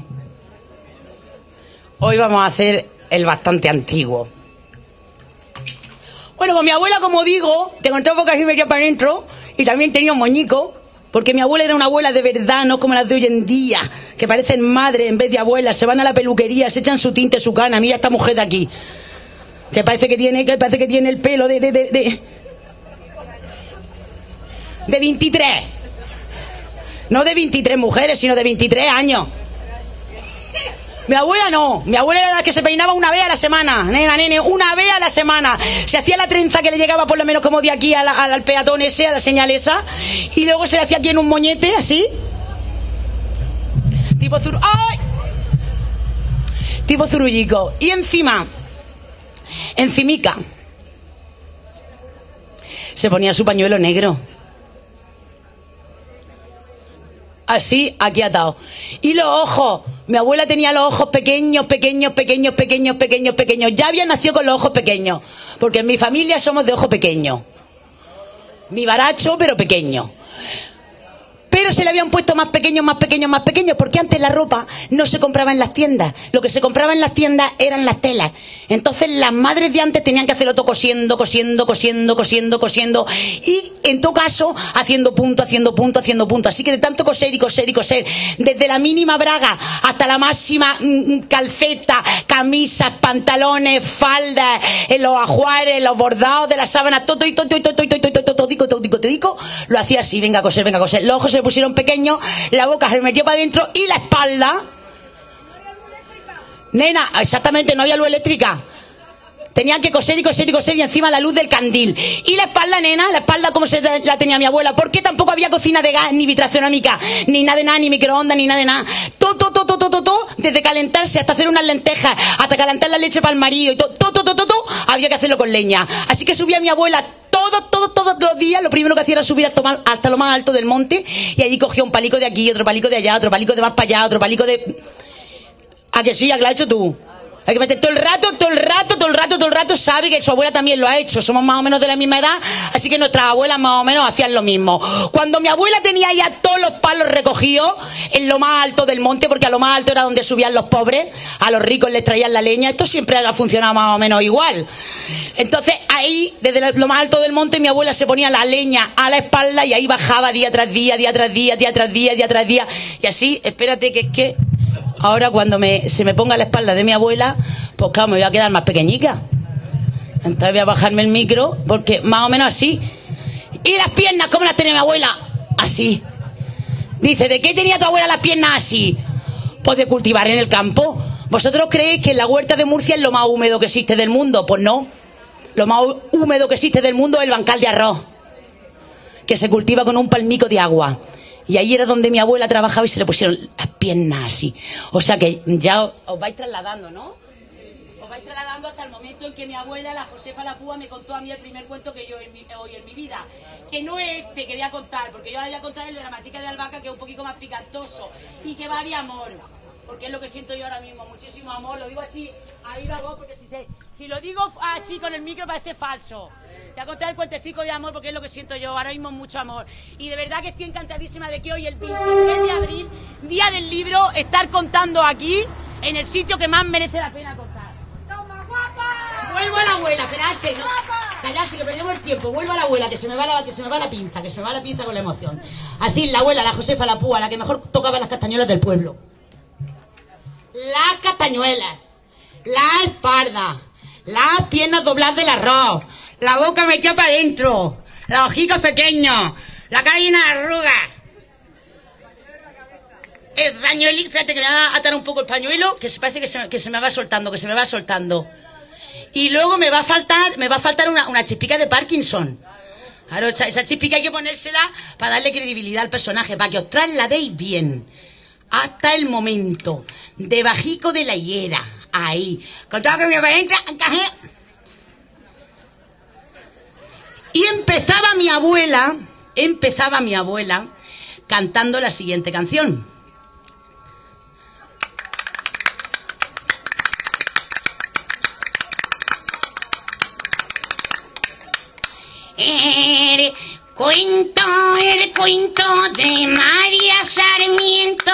Hoy vamos a hacer el bastante antiguo. Bueno, con mi abuela, como digo, te contó bocas y media para adentro, y también tenía un moñico, porque mi abuela era una abuela de verdad, no como las de hoy en día, que parecen madre en vez de abuelas, se van a la peluquería, se echan su tinte, su cana. Mira esta mujer de aquí, que parece que tiene, que parece que tiene el pelo de de de de, de veintitrés. No de veintitrés mujeres, sino de veintitrés años. Mi abuela no, mi abuela era la que se peinaba una vez a la semana, nena, nene, una vez a la semana. Se hacía la trenza que le llegaba por lo menos como de aquí a la, al peatón ese, a la señal esa, y luego se le hacía aquí en un moñete, así. Tipo zur... ¡Ay! Tipo zurullico. Y encima, encimica, se ponía su pañuelo negro. así, aquí atado. Y los ojos, mi abuela tenía los ojos pequeños, pequeños, pequeños, pequeños, pequeños, pequeños. Ya había nacido con los ojos pequeños, porque en mi familia somos de ojo pequeño. Mi baracho, pero pequeño. Pero se le habían puesto más pequeños, más pequeños, más pequeños, porque antes la ropa no se compraba en las tiendas. Lo que se compraba en las tiendas eran las telas. Entonces las madres de antes tenían que hacerlo todo cosiendo, cosiendo, cosiendo, cosiendo, cosiendo. Y en todo caso, haciendo punto, haciendo punto, haciendo punto. Así que de tanto coser y coser y coser, desde la mínima braga hasta la máxima mm, calceta, camisas, pantalones, faldas, en los ajuares, los bordados de las sábanas, todo, todo, todo, todo, todo, todo, todo, todo, todo, todo, todo, lo hacía así, venga a coser, venga a coser. Los ojos se pusieron pequeños, la boca se metió para adentro y la espalda, nena, exactamente, no había luz eléctrica, tenían que coser y coser y coser y encima la luz del candil. Y la espalda, nena, la espalda como se la tenía mi abuela, porque tampoco había cocina de gas, ni vitracerámica, ni nada de nada, ni microondas, ni nada de nada. Todo, todo, todo, todo, todo, todo, desde calentarse hasta hacer unas lentejas, hasta calentar la leche para el marido, y todo, todo, todo, todo, todo, había que hacerlo con leña. Así que subía mi abuela todos, todos, todos los días, lo primero que hacía era subir hasta, hasta lo más alto del monte, y allí cogía un palico de aquí, otro palico de allá, otro palico de más para allá, otro palico de... ¿A que sí? ¿A que lo has hecho tú? Hay que meter todo el rato, todo el rato, todo el rato, todo el rato. Sabe que su abuela también lo ha hecho. Somos más o menos de la misma edad, así que nuestras abuelas más o menos hacían lo mismo. Cuando mi abuela tenía ya todos los palos recogidos en lo más alto del monte, porque a lo más alto era donde subían los pobres, a los ricos les traían la leña, esto siempre ha funcionado más o menos igual. Entonces ahí, desde lo más alto del monte, mi abuela se ponía la leña a la espalda y ahí bajaba día tras día, día tras día, día tras día, día tras día. Y así, espérate que es que... ahora cuando me, se me ponga a la espalda de mi abuela, pues claro, me voy a quedar más pequeñica. Entonces voy a bajarme el micro, porque más o menos así. ¿Y las piernas cómo las tenía mi abuela? Así. Dice, ¿de qué tenía tu abuela las piernas así? Pues de cultivar en el campo. ¿Vosotros creéis que en la huerta de Murcia es lo más húmedo que existe del mundo? Pues no. Lo más húmedo que existe del mundo es el bancal de arroz, que se cultiva con un palmico de agua. Y ahí era donde mi abuela trabajaba y se le pusieron las piernas así. O sea que ya os, os vais trasladando, ¿no? Os vais trasladando hasta el momento en que mi abuela, la Josefa La Púa, me contó a mí el primer cuento que yo he oído en mi vida. Que no es este que voy a contar, porque yo ahora voy a contar el de la matica de albahaca, que es un poquito más picantoso y que va de amor. Porque es lo que siento yo ahora mismo, muchísimo amor. Lo digo así, ahí va vos, porque si, se, si lo digo así con el micro parece falso. Voy a contar el cuentecico de amor porque es lo que siento yo ahora mismo, mucho amor. Y de verdad que estoy encantadísima de que hoy, el veintitrés de abril, día del libro, estar contando aquí, en el sitio que más merece la pena contar. ¡Toma, guapa! Vuelvo a la abuela, esperarse, ¿no? Callarse, que perdemos el tiempo. Vuelvo a la abuela, que se me va la, que se me va la pinza, que se me va la pinza con la emoción. Así, la abuela, la Josefa La Púa, la que mejor tocaba las castañuelas del pueblo. Las castañuelas, la espalda, las piernas dobladas del arroz, la boca metida para adentro, los ojitos pequeños, la cara llena de arrugas. El pañuelo, fíjate que me va a atar un poco el pañuelo, que se parece que se, que se me va soltando, que se me va soltando. Y luego me va a faltar, me va a faltar una, una chispica de Parkinson. Claro, esa chispica hay que ponérsela para darle credibilidad al personaje, para que os trasladéis bien. Hasta el momento, debajico de la higuera, ahí, con todo que me va a entrar, y empezaba mi abuela, empezaba mi abuela cantando la siguiente canción. El cuento, el cuento de María Sarmiento,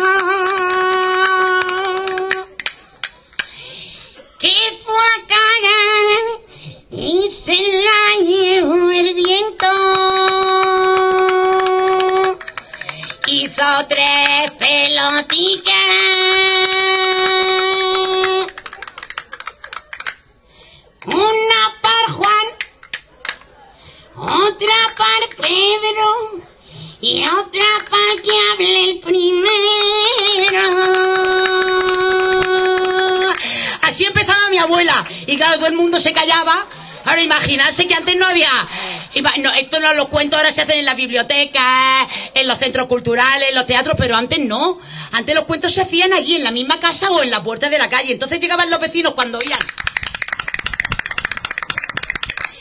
que fue a cagar y se la llevó el viento. Hizo tres pelotitas, una para Juan, otra para Pedro y otra para que hable el primero. Así empezaba mi abuela y claro, todo el mundo se callaba. Ahora imaginarse que antes no había... No, esto no los cuentos ahora se hacen en las bibliotecas, en los centros culturales, en los teatros, pero antes no. Antes los cuentos se hacían allí, en la misma casa o en la puerta de la calle. Entonces llegaban los vecinos cuando oían...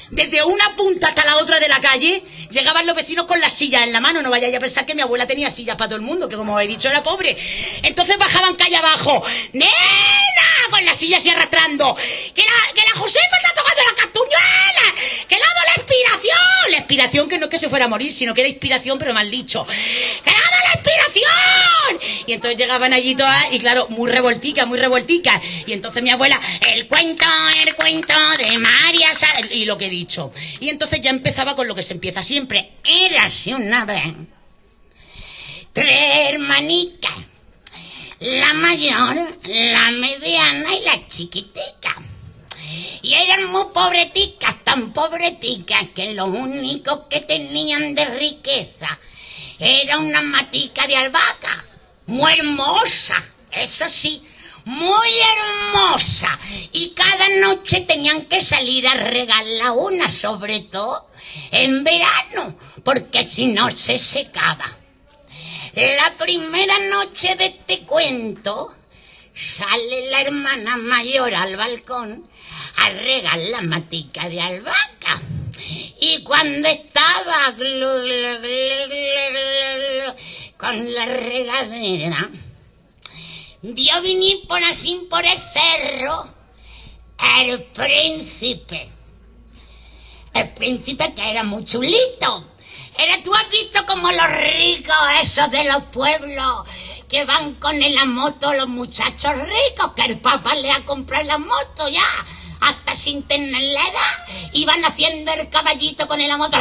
desde una punta hasta la otra de la calle, llegaban los vecinos con las sillas en la mano. No vayáis a pensar que mi abuela tenía sillas para todo el mundo, que como he dicho era pobre. Entonces bajaban calle abajo, ¡nena! Con las sillas y arrastrando. ¡Que la, que la Josefa está tocando la castuñuela! ¡Que le ha dado la inspiración! La inspiración que no es que se fuera a morir, sino que era inspiración, pero mal dicho. ¡Que le ha dado la inspiración! Y entonces llegaban allí todas, y claro, muy revolticas, muy revolticas. Y entonces mi abuela, el cuento, el cuento de María Sala, y lo que he dicho. Y entonces ya empezaba con lo que se empieza siempre. Érase una vez tres hermanicas, la mayor, la mediana y la chiquitica. Y eran muy pobreticas, tan pobreticas, que lo único que tenían de riqueza era una matica de albahaca, muy hermosa, eso sí, muy hermosa. Y cada noche tenían que salir a regarla una, sobre todo en verano, porque si no se secaba. La primera noche de este cuento sale la hermana mayor al balcón a regar la matica de albahaca. Y cuando estaba glu, glu, glu, glu, glu, con la regadera, vio venir por así por el cerro el príncipe. El príncipe que era muy chulito. Era, tú has visto como los ricos esos de los pueblos que van con la moto, los muchachos ricos, que el papá le ha comprado la moto ya, hasta sin tener la edad, y van haciendo el caballito con la moto,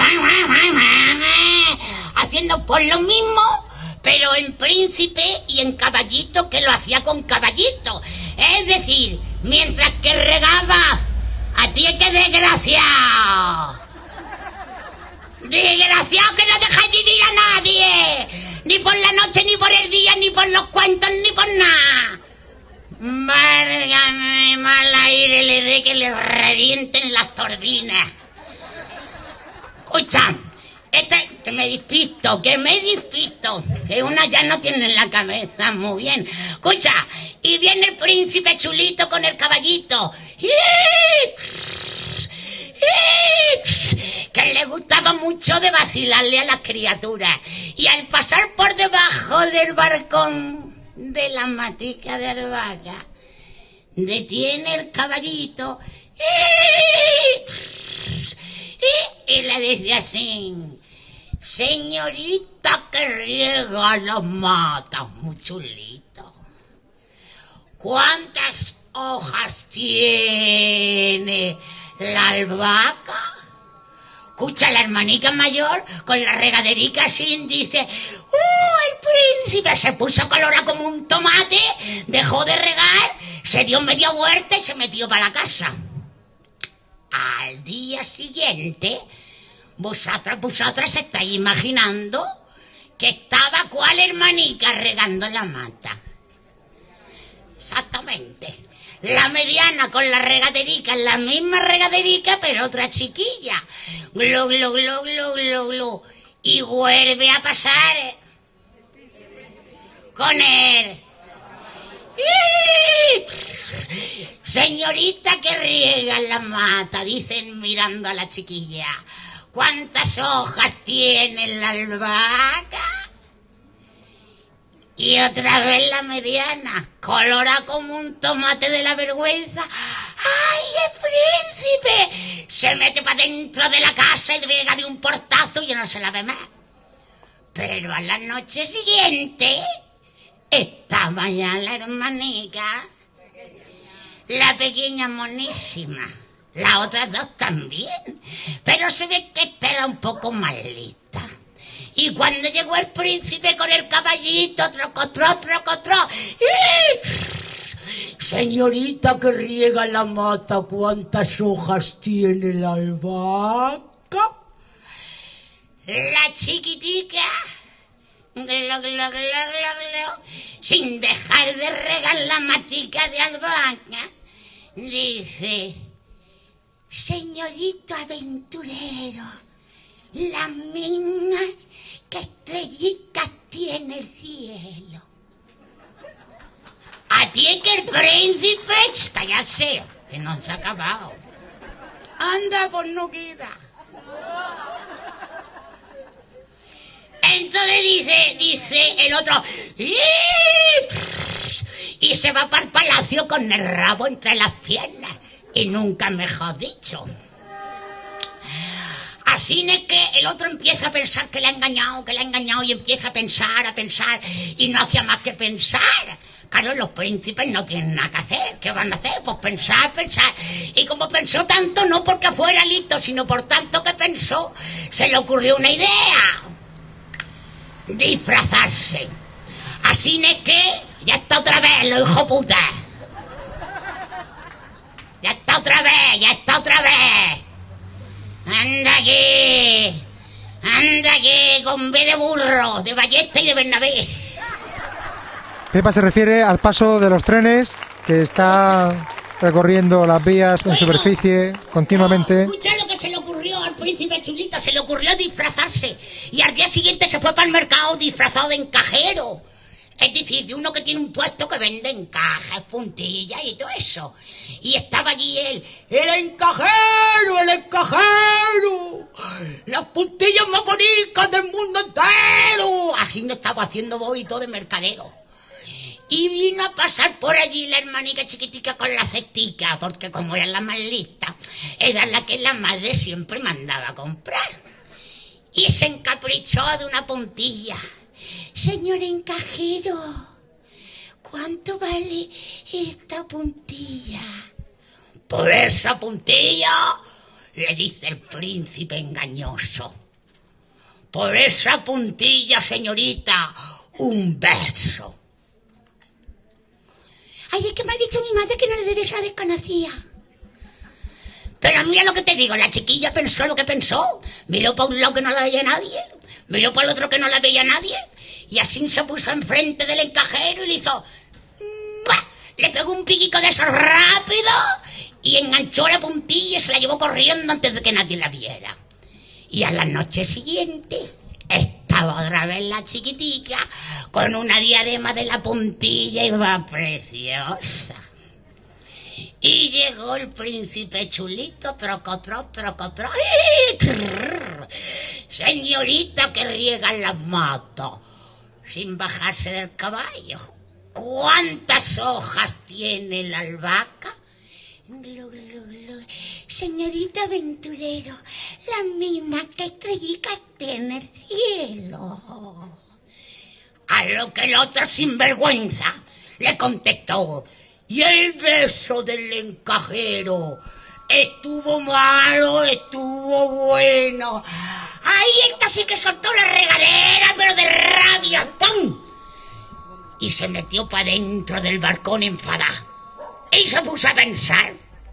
haciendo por lo mismo, pero en príncipe y en caballito, que lo hacía con caballito. Es decir, mientras que regaba, a ti que desgraciado. Desgraciado que no dejáis vivir a nadie, ni por la noche, ni por el día, ni por los cuentos, ni por nada. Válgame, mal aire le dé que le revienten las turbinas. Escucha, este, que me despisto, que me despisto, que una ya no tiene en la cabeza muy bien. Escucha, y viene el príncipe chulito con el caballito. Que le gustaba mucho de vacilarle a las criaturas. Y al pasar por debajo del balcón de la matica de albahaca, detiene el caballito y, y le dice así: señorita que riega las matas, muy chulito, ¿cuántas hojas tiene la albahaca? Escucha, la hermanica mayor con la regaderica así dice: ¡uh! El príncipe se puso colorado como un tomate, dejó de regar, se dio media vuelta y se metió para la casa. Al día siguiente, vosotras, vosotras estáis imaginando que estaba cuál hermanica regando la mata. Exactamente. La mediana con la regaderica, la misma regaderica, pero otra chiquilla. Glu, glu, glu, glu, glu, glu. Y vuelve a pasar con él. Señorita que riega la mata, dicen mirando a la chiquilla, ¿cuántas hojas tiene la albahaca? Y otra vez la mediana, colora como un tomate de la vergüenza. ¡Ay, el príncipe! Se mete para dentro de la casa y pega de un portazo y ya no se la ve más. Pero a la noche siguiente estaba ya la hermanica, la pequeña monísima, las otras dos también, pero se ve que estaba un poco más lista. Y cuando llegó el príncipe con el caballito, troco, troco, troco, troco, señorita que riega la mata, ¿cuántas hojas tiene la albahaca? La chiquitica, glo, glo, glo, glo, glo, sin dejar de regar la matica de albahaca, dice: señorito aventurero, la misma que estrellitas tiene el cielo. A ti es que el príncipe, cállate, que no se ha acabado. Anda, pues no queda. Entonces dice, dice el otro, ¡y! y se va para el palacio con el rabo entre las piernas. Y nunca mejor dicho. Así es que el otro empieza a pensar que le ha engañado, que le ha engañado, y empieza a pensar, a pensar, y no hacía más que pensar. Claro, los príncipes no tienen nada que hacer. ¿Qué van a hacer? Pues pensar, pensar. Y como pensó tanto, no porque fuera listo, sino por tanto que pensó, se le ocurrió una idea. Disfrazarse. Así es que ya está otra vez, lo hijo puta. Ya está otra vez, ya está otra vez. Anda aquí, anda aquí, con B de burro, de Ballesta y de Bernabé. Pepa se refiere al paso de los trenes que está recorriendo las vías en superficie continuamente. Escucha lo que se le ocurrió al príncipe Chulito, se le ocurrió disfrazarse y al día siguiente se fue para el mercado disfrazado de encajero. Es decir, de uno que tiene un puesto que vende encajes, puntillas y todo eso. Y estaba allí él, el encajero, el encajero, las puntillas más bonitas del mundo entero. Así no estaba haciendo boito de mercadero. Y vino a pasar por allí la hermanica chiquitica con la cestica, porque como era la más lista, era la que la madre siempre mandaba a comprar. Y se encaprichó de una puntilla. Señor encajero, ¿cuánto vale esta puntilla? Por esa puntilla, le dice el príncipe engañoso. Por esa puntilla, señorita, un beso. Ay, es que me ha dicho mi madre que no le debe esa desconocida. Pero mira lo que te digo, la chiquilla pensó lo que pensó. Miró para un lado que no la veía nadie, miró para el otro que no la veía nadie, y así se puso enfrente del encajero y le hizo... ¡mua! Le pegó un piquico de esos rápido y enganchó la puntilla y se la llevó corriendo antes de que nadie la viera. Y a la noche siguiente estaba otra vez la chiquitica con una diadema de la puntilla y va preciosa. Y llegó el príncipe Chulito, trocotro, trocotro. Señorita que riega las matas, sin bajarse del caballo. ¿Cuántas hojas tiene la albahaca? Glu, glu, glu. Señorita aventurero, la misma que estrellica tiene el cielo. A lo que el otro sinvergüenza le contestó: y el beso del encajero, ¿estuvo malo, estuvo bueno? Ahí esta sí que soltó la regadera, pero de rabia, ¡pum! Y se metió para dentro del balcón enfadada. Y se puso a pensar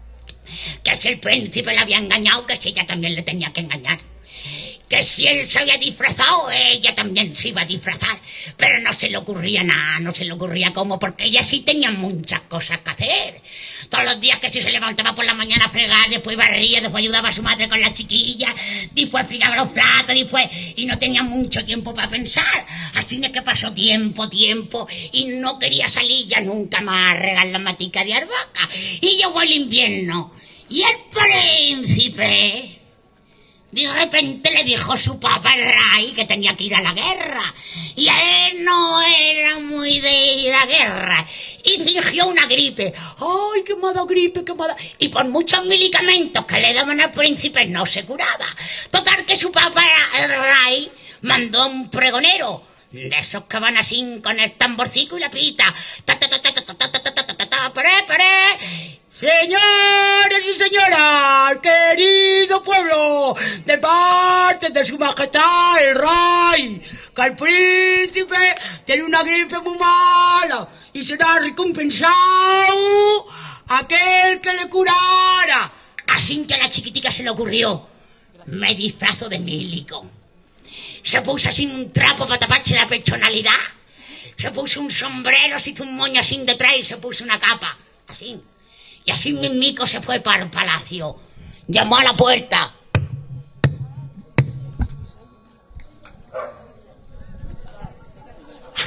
que si el príncipe la había engañado, que si ella también le tenía que engañar. Que si él se había disfrazado, ella también se iba a disfrazar. Pero no se le ocurría nada, no se le ocurría cómo, porque ella sí tenía muchas cosas que hacer. Todos los días que si se levantaba por la mañana a fregar, después barría, después ayudaba a su madre con la chiquilla, después fregaba los platos, después... Y no tenía mucho tiempo para pensar. Así es que pasó tiempo, tiempo, y no quería salir ya nunca más a regar la matica de albahaca. Y llegó el invierno, y el príncipe... De repente le dijo su papá el rey que tenía que ir a la guerra. Y a él no era muy de ir a la guerra. Y fingió una gripe. ¡Ay, qué me ha dado gripe, qué me ha dado! Y por muchos medicamentos que le daban al príncipe no se curaba. Total que su papá, el rey, mandó un pregonero. De esos que van así con el tamborcico y la pita. Ta, ta, ta, ta, ta, ta, ta, ta, ta, ta, ta, paré, paré. Señores y señoras, querido pueblo, de parte de su majestad el rey, que el príncipe tiene una gripe muy mala y será recompensado aquel que le curara. Así que a la chiquitica se le ocurrió: me disfrazo de Milico. Se puso así un trapo para taparse la pechonalidad, se puso un sombrero, se hizo un moño así detrás y se puso una capa, así. Y así mismico se fue para el palacio. Llamó a la puerta.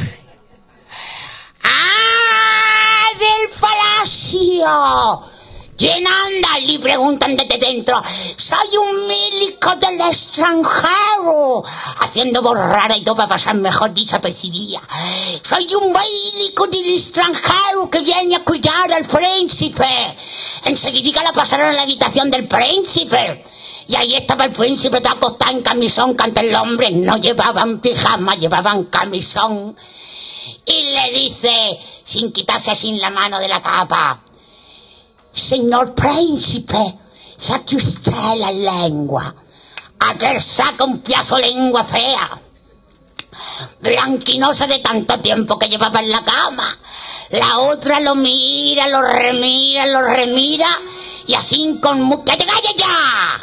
¡Ah, del palacio! ¿Quién anda? Le preguntan desde dentro. Soy un médico del extranjero. Haciendo borrara y todo para pasar mejor desapercibida. Soy un médico del extranjero que viene a cuidar al príncipe. Enseguida la pasaron a la habitación del príncipe. Y ahí estaba el príncipe todo acostado en camisón, que antes los hombres no llevaban pijama, llevaban camisón. Y le dice, sin quitarse sin la mano de la capa: señor príncipe, saque usted la lengua. Aquel saca un pedazo de lengua fea, blanquinosa de tanto tiempo que llevaba en la cama. La otra lo mira, lo remira, lo remira, y así con mucho... ¡Cállate, cállate ya!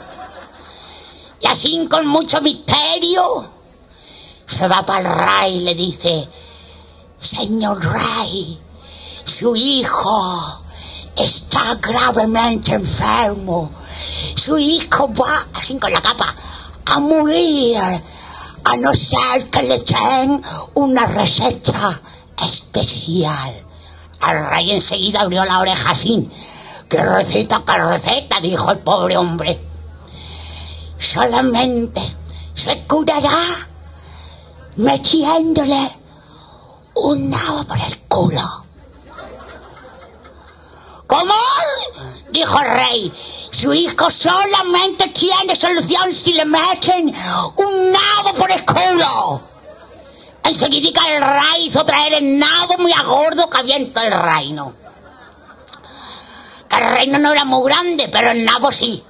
Y así con mucho misterio se va para el rey y le dice: señor rey, su hijo está gravemente enfermo. Su hijo va, así con la capa, a morir, a no ser que le den una receta especial. El rey enseguida abrió la oreja así. ¿Qué receta, qué receta?, dijo el pobre hombre. Solamente se curará metiéndole un nabo por el culo. ¿Cómo?, dijo el rey. Su hijo solamente tiene solución si le meten un nabo por el culo. Enseguida el rey hizo traer el nabo muy a gordo que había en todo el reino. Que el reino no era muy grande, pero el nabo sí.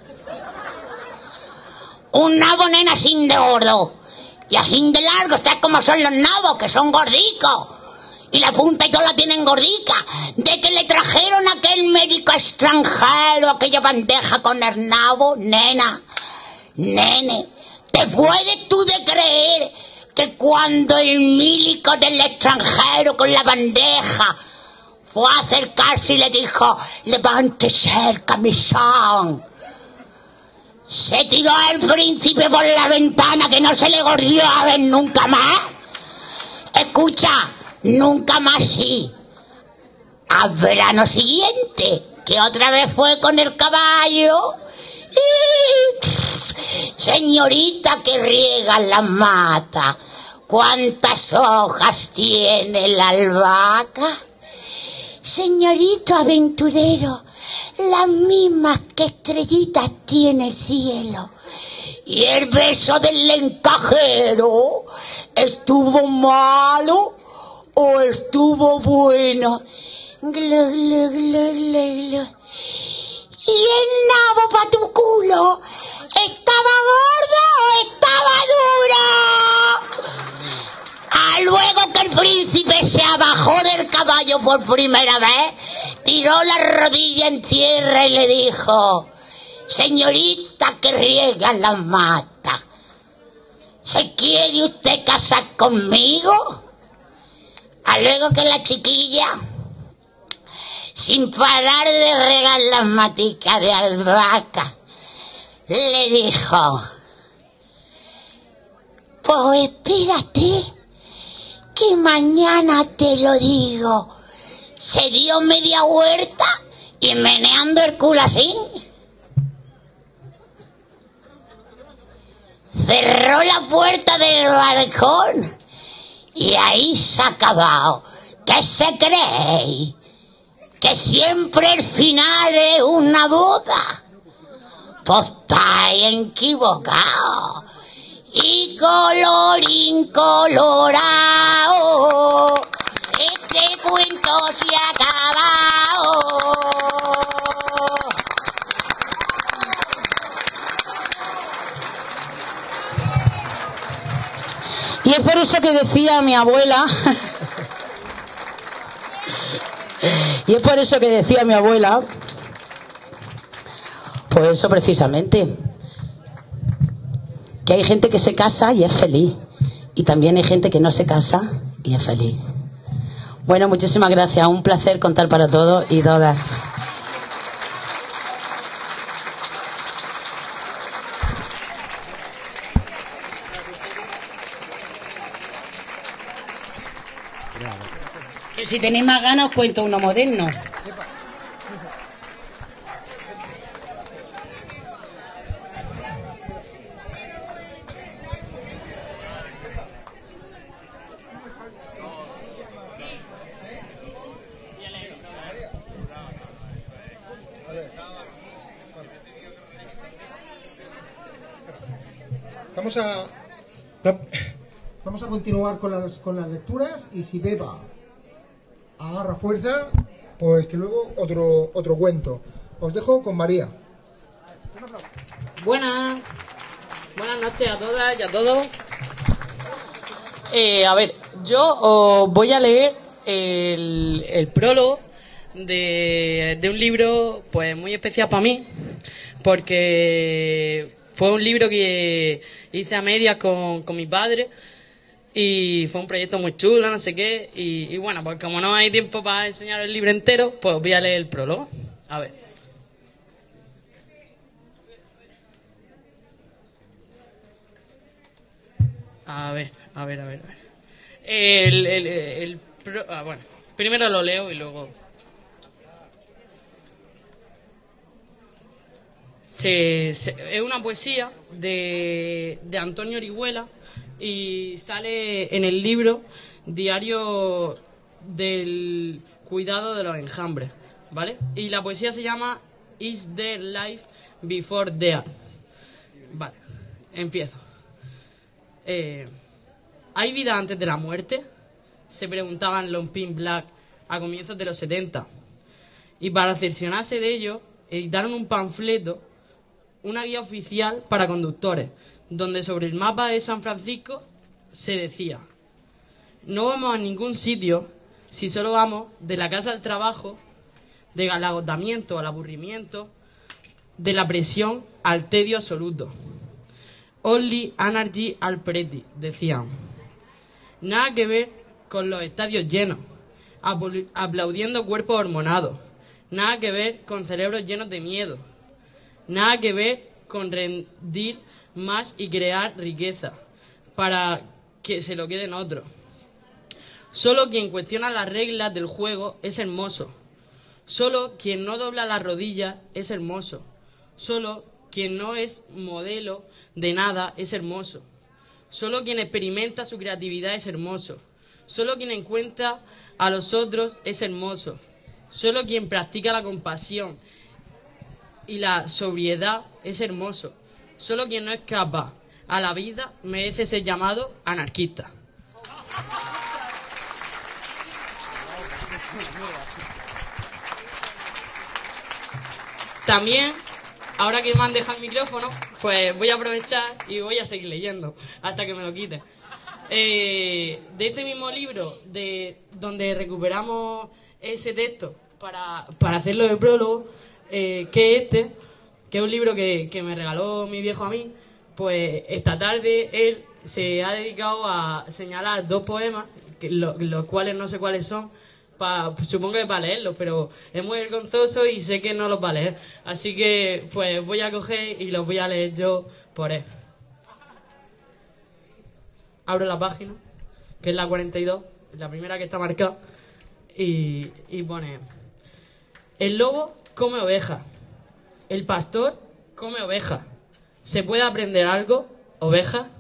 Un nabo, nena, así de gordo. Y así de largo, está como son los nabos, que son gordicos. Y la punta y todo la tienen gordica. De que le trajeron a aquel médico extranjero aquella bandeja con el nabo, nena, nene, ¿te puedes tú de creer que cuando el médico del extranjero con la bandeja fue a acercarse y le dijo: levántese el camisón, se tiró el príncipe por la ventana, que no se le volvió a ver nunca más? Escucha, nunca más sí. Al verano siguiente, que otra vez fue con el caballo. Señorita que riega la mata, ¿cuántas hojas tiene la albahaca? Señorito aventurero, las mismas que estrellitas tiene el cielo. ¿Y el beso del encajero estuvo malo o estuvo bueno? Glu, glu, glu, glu, glu. ¿Y el nabo pa' tu culo estaba gordo o estaba duro? Ah, luego que el príncipe se abajó del caballo por primera vez, tiró la rodilla en tierra y le dijo: señorita que riega la mata, ¿se quiere usted casar conmigo? Ah, luego que la chiquilla, sin parar de regar las maticas de albahaca, le dijo: pues espérate, que mañana te lo digo. Se dio media huerta y meneando el culo así, cerró la puerta del balcón y ahí se ha acabado. ¿Qué se cree? ¿Que siempre el final es una boda? Pues estáis equivocado. Y colorín colorado, este cuento se ha acabado. Y es por eso que decía mi abuela, y es por eso que decía mi abuela, pues eso precisamente, que hay gente que se casa y es feliz, y también hay gente que no se casa y es feliz. Bueno, muchísimas gracias, un placer contar para todos y todas. Que si tenéis más ganas os cuento uno moderno. Vamos a vamos a continuar con las, con las lecturas, y si Beba agarra fuerza, pues que luego otro otro cuento. Os dejo con María. Buenas, buenas noches a todas y a todos. Eh, a ver, yo os voy a leer el, el prólogo de, de un libro pues muy especial para mí, porque fue un libro que hice a medias con, con mi padre y fue un proyecto muy chulo, no sé qué, y, y bueno, pues como no hay tiempo para enseñar el libro entero, pues os voy a leer el prólogo. A ver. A ver, a ver, a ver. A ver. El, el, el pro, ah, bueno, primero lo leo y luego... Se, se, es una poesía de, de Antonio Orihuela y sale en el libro Diario del Cuidado de los Enjambres, ¿vale? Y la poesía se llama Is There Life Before Death? Vale, empiezo. Eh, ¿Hay vida antes de la muerte? Se preguntaban los Pink Black a comienzos de los setenta. Y para cerciorarse de ello, editaron un panfleto, una guía oficial para conductores, donde sobre el mapa de San Francisco se decía: no vamos a ningún sitio si solo vamos de la casa al trabajo, del agotamiento al aburrimiento, de la presión al tedio absoluto. Only energy al pretty, decían. Nada que ver con los estadios llenos, aplaudiendo cuerpos hormonados. Nada que ver con cerebros llenos de miedo. Nada que ver con rendir más y crear riqueza para que se lo queden otros. Solo quien cuestiona las reglas del juego es hermoso. Solo quien no dobla las rodillas es hermoso. Solo quien no es modelo de nada es hermoso. Solo quien experimenta su creatividad es hermoso. Solo quien encuentra a los otros es hermoso. Solo quien practica la compasión y la sobriedad es hermoso. Solo quien no escapa a la vida merece ser llamado anarquista. También, ahora que me han dejado el micrófono, pues voy a aprovechar y voy a seguir leyendo hasta que me lo quite. Eh, de este mismo libro, de donde recuperamos ese texto para, para hacerlo de prólogo, eh, que es este, que es un libro que, que me regaló mi viejo a mí, pues esta tarde él se ha dedicado a señalar dos poemas, que lo, los cuales no sé cuáles son, pa, supongo que para leerlos, pero es muy vergonzoso y sé que no los va a leer. Así que pues voy a coger y los voy a leer yo por él. Abro la página, que es la cuarenta y dos, la primera que está marcada, y, y pone: el lobo come oveja, el pastor come oveja. ¿Se puede aprender algo, oveja?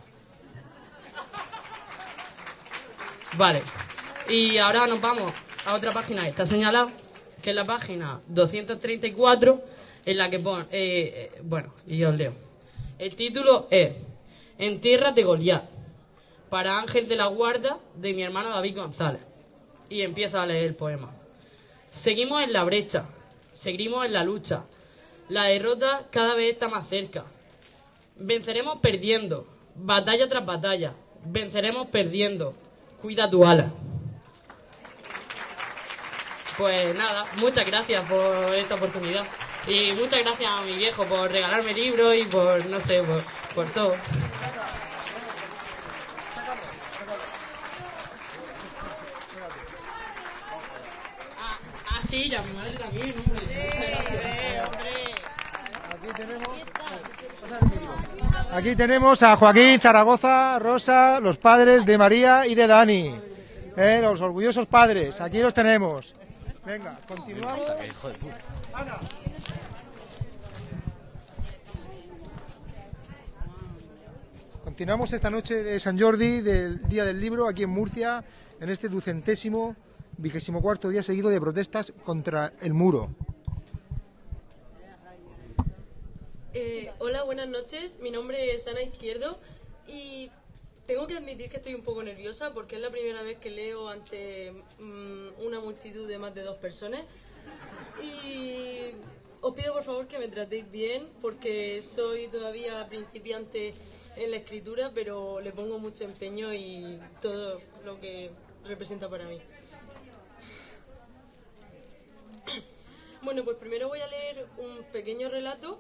Vale. Y ahora nos vamos a otra página que está señalada, que es la página doscientos treinta y cuatro, en la que pone... Eh, eh, bueno, y yo os leo. El título es Entiérrate Goliat, para Ángel de la Guarda, de mi hermano David González. Y empiezo a leer el poema. Seguimos en la brecha, seguimos en la lucha. La derrota cada vez está más cerca. Venceremos perdiendo, batalla tras batalla. Venceremos perdiendo. Cuida tu ala. Pues nada, muchas gracias por esta oportunidad. Y muchas gracias a mi viejo por regalarme libros y por, no sé, por, por todo. Ah, ah, sí, y a mi madre también, hombre. Aquí tenemos, aquí tenemos a Joaquín, Zaragoza, Rosa, los padres de María y de Dani. Eh, los orgullosos padres, aquí los tenemos. Venga, continuamos. Ana. Continuamos esta noche de San Jordi, del Día del Libro, aquí en Murcia, en este ducentésimo, vigésimo cuarto día seguido de protestas contra el muro. Eh, hola, buenas noches. Mi nombre es Ana Izquierdo y tengo que admitir que estoy un poco nerviosa porque es la primera vez que leo ante mmm, una multitud de más de dos personas. Y os pido por favor que me tratéis bien porque soy todavía principiante en la escritura, pero le pongo mucho empeño y todo lo que representa para mí. Bueno, pues primero voy a leer un pequeño relato.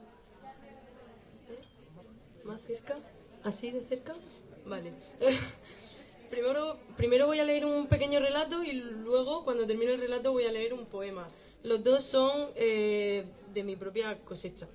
¿Más cerca? ¿Así de cerca? Vale. primero, primero voy a leer un pequeño relato y luego, cuando termine el relato, voy a leer un poema. Los dos son eh, de mi propia cosecha.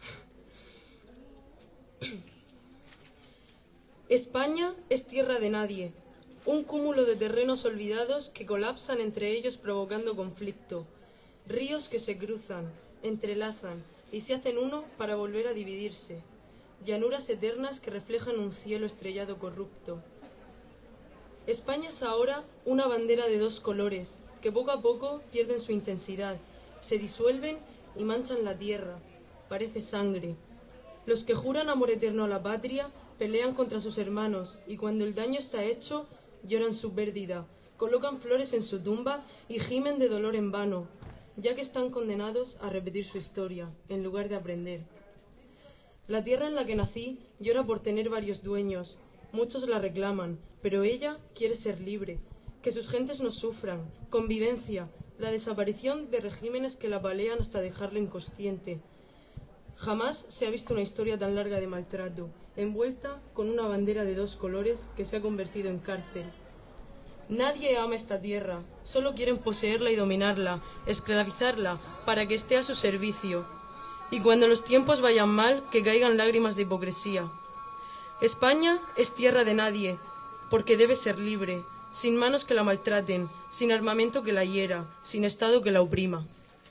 España es tierra de nadie, un cúmulo de terrenos olvidados que colapsan entre ellos provocando conflicto, ríos que se cruzan, entrelazan y se hacen uno para volver a dividirse. Llanuras eternas que reflejan un cielo estrellado corrupto. España es ahora una bandera de dos colores, que poco a poco pierden su intensidad, se disuelven y manchan la tierra. Parece sangre. Los que juran amor eterno a la patria pelean contra sus hermanos y cuando el daño está hecho, lloran su pérdida, colocan flores en su tumba y gimen de dolor en vano, ya que están condenados a repetir su historia, en lugar de aprender. La tierra en la que nací llora por tener varios dueños. Muchos la reclaman, pero ella quiere ser libre. Que sus gentes no sufran. Convivencia. La desaparición de regímenes que la apalean hasta dejarla inconsciente. Jamás se ha visto una historia tan larga de maltrato, envuelta con una bandera de dos colores que se ha convertido en cárcel. Nadie ama esta tierra. Solo quieren poseerla y dominarla, esclavizarla, para que esté a su servicio. Y cuando los tiempos vayan mal, que caigan lágrimas de hipocresía. España es tierra de nadie, porque debe ser libre, sin manos que la maltraten, sin armamento que la hiera, sin Estado que la oprima.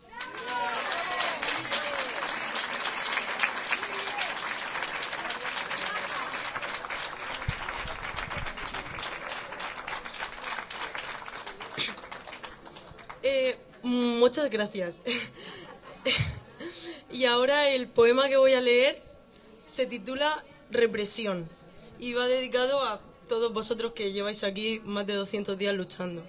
Eh, muchas gracias. Y ahora el poema que voy a leer se titula Represión y va dedicado a todos vosotros que lleváis aquí más de doscientos días luchando.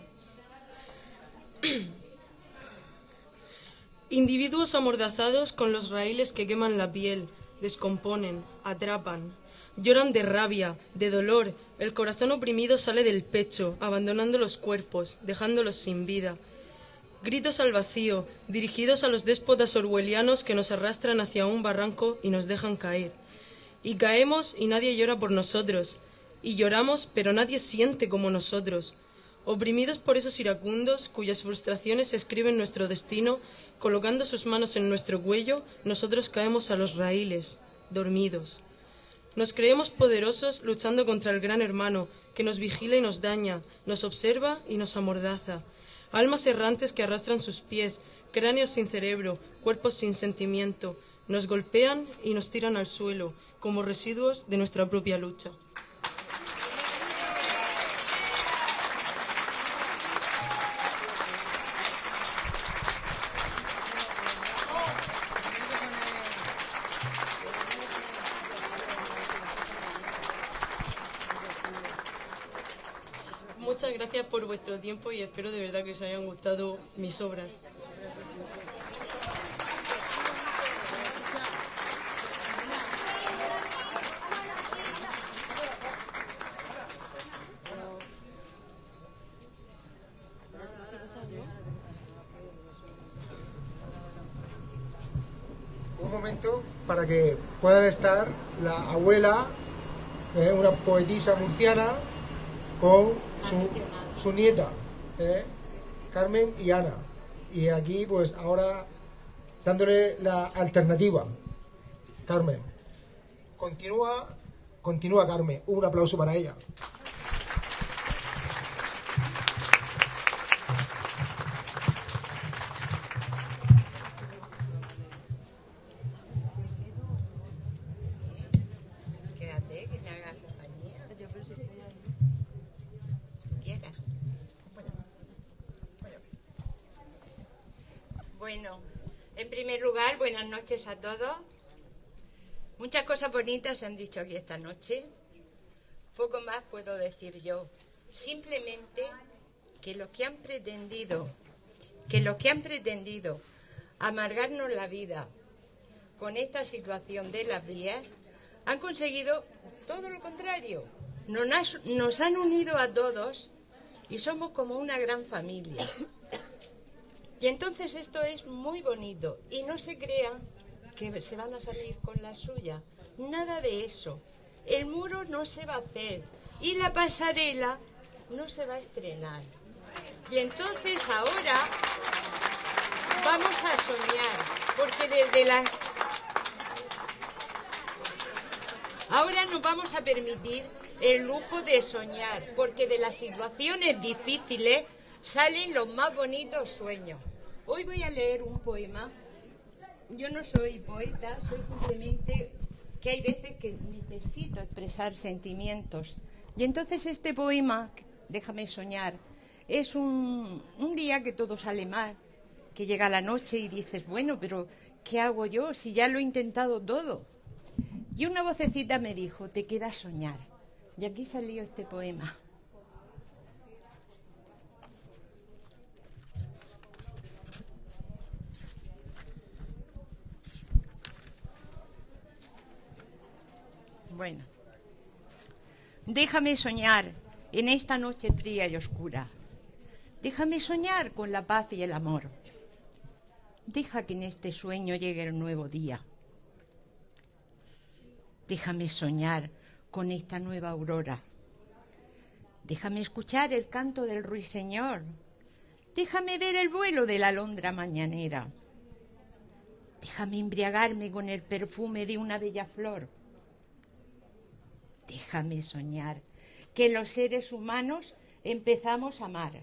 Individuos amordazados con los raíles que queman la piel, descomponen, atrapan, lloran de rabia, de dolor, el corazón oprimido sale del pecho, abandonando los cuerpos, dejándolos sin vida. Gritos al vacío, dirigidos a los déspotas orwellianos que nos arrastran hacia un barranco y nos dejan caer. Y caemos y nadie llora por nosotros. Y lloramos, pero nadie siente como nosotros. Oprimidos por esos iracundos, cuyas frustraciones escriben nuestro destino, colocando sus manos en nuestro cuello, nosotros caemos a los raíles, dormidos. Nos creemos poderosos luchando contra el gran hermano, que nos vigila y nos daña, nos observa y nos amordaza. Almas errantes que arrastran sus pies, cráneos sin cerebro, cuerpos sin sentimiento, nos golpean y nos tiran al suelo, como residuos de nuestra propia lucha. Muchas gracias por vuestro tiempo y espero de verdad que os hayan gustado mis obras. Un momento para que puedan estar la abuela, eh, una poetisa murciana, con su, su nieta, eh, Carmen y Ana. Y aquí, pues ahora, dándole la alternativa. Carmen. Continúa, continúa Carmen. Un aplauso para ella. Quédate, que me hagas compañía. Yo pero si estoy ahí. ¿Quieres? Bueno. Bueno. Bueno, en primer lugar, buenas noches a todos. Muchas cosas bonitas se han dicho aquí esta noche. Poco más puedo decir yo. Simplemente que los que han pretendido, que los que han pretendido amargarnos la vida con esta situación de las vías, han conseguido todo lo contrario. Nos, nos han unido a todos y somos como una gran familia. Y entonces esto es muy bonito. Y no se crean que se van a salir con la suya. Nada de eso. El muro no se va a hacer. Y la pasarela no se va a estrenar. Y entonces ahora vamos a soñar. Porque desde la... Ahora nos vamos a permitir el lujo de soñar. Porque de las situaciones difíciles salen los más bonitos sueños. Hoy voy a leer un poema. Yo no soy poeta, soy simplemente que hay veces que necesito expresar sentimientos. Y entonces este poema, Déjame soñar, es un, un día que todo sale mal, que llega la noche y dices, bueno, pero ¿qué hago yo si ya lo he intentado todo? Y una vocecita me dijo, te queda soñar. Y aquí salió este poema. Bueno, déjame soñar en esta noche fría y oscura. Déjame soñar con la paz y el amor. Deja que en este sueño llegue el nuevo día. Déjame soñar con esta nueva aurora. Déjame escuchar el canto del ruiseñor. Déjame ver el vuelo de la alondra mañanera. Déjame embriagarme con el perfume de una bella flor. Déjame soñar que los seres humanos empezamos a amar.